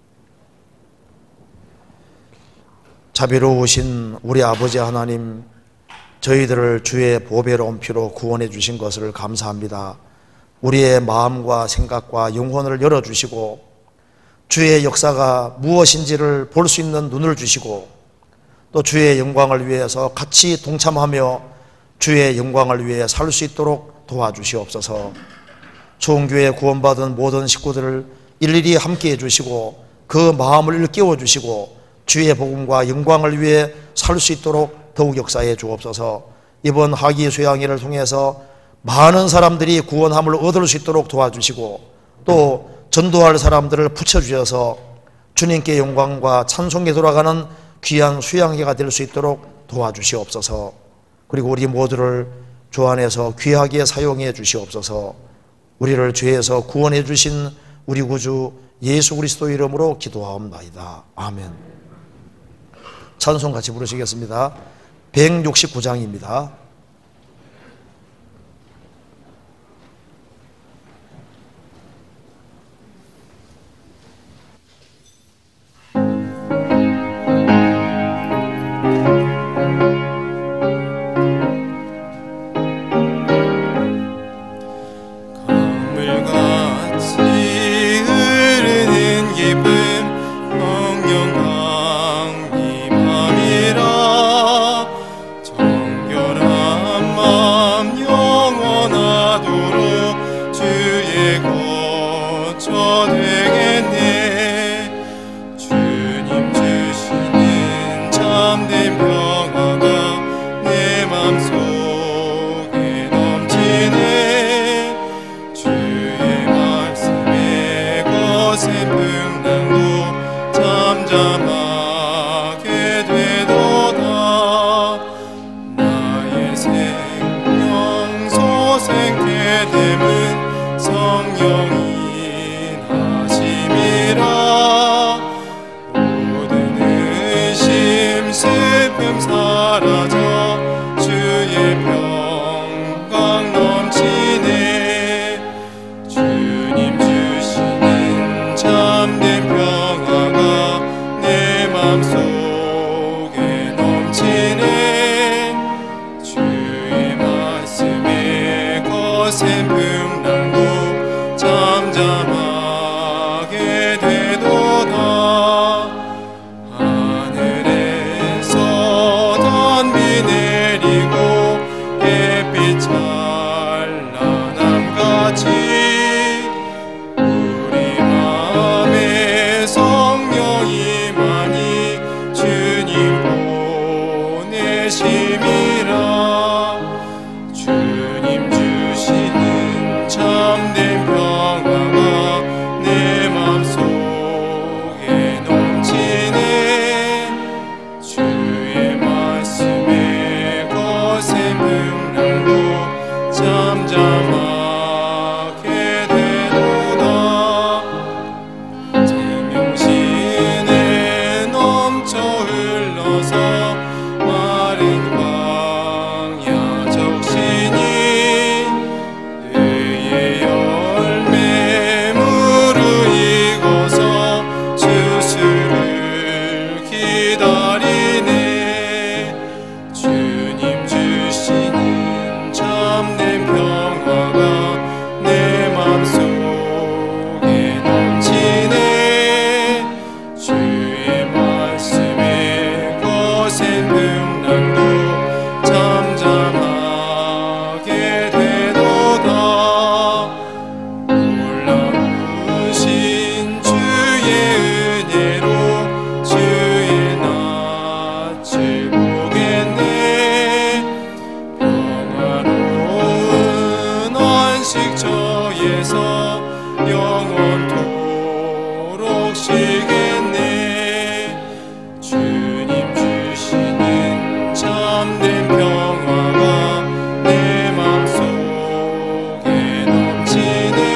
자비로우신 우리 아버지 하나님, 저희들을 주의 보배로운 피로 구원해 주신 것을 감사합니다. 우리의 마음과 생각과 영혼을 열어주시고 주의 역사가 무엇인지를 볼 수 있는 눈을 주시고 또 주의 영광을 위해서 같이 동참하며 주의 영광을 위해 살 수 있도록 도와주시옵소서. 좋은교회 구원받은 모든 식구들을 일일이 함께 해주시고 그 마음을 일깨워 주시고 주의 복음과 영광을 위해 살 수 있도록 더욱 역사해 주옵소서. 이번 하기 수양회를 통해서 많은 사람들이 구원함을 얻을 수 있도록 도와주시고 또 전도할 사람들을 붙여주셔서 주님께 영광과 찬송에 돌아가는 귀한 수양회가 될 수 있도록 도와주시옵소서. 그리고 우리 모두를 주 안에서 귀하게 사용해 주시옵소서. 우리를 죄에서 구원해 주신 우리 구주 예수 그리스도 이름으로 기도하옵나이다. 아멘. 찬송 같이 부르시겠습니다. 169장입니다.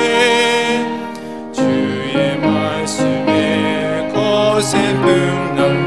주의 말씀에 거센 풍랑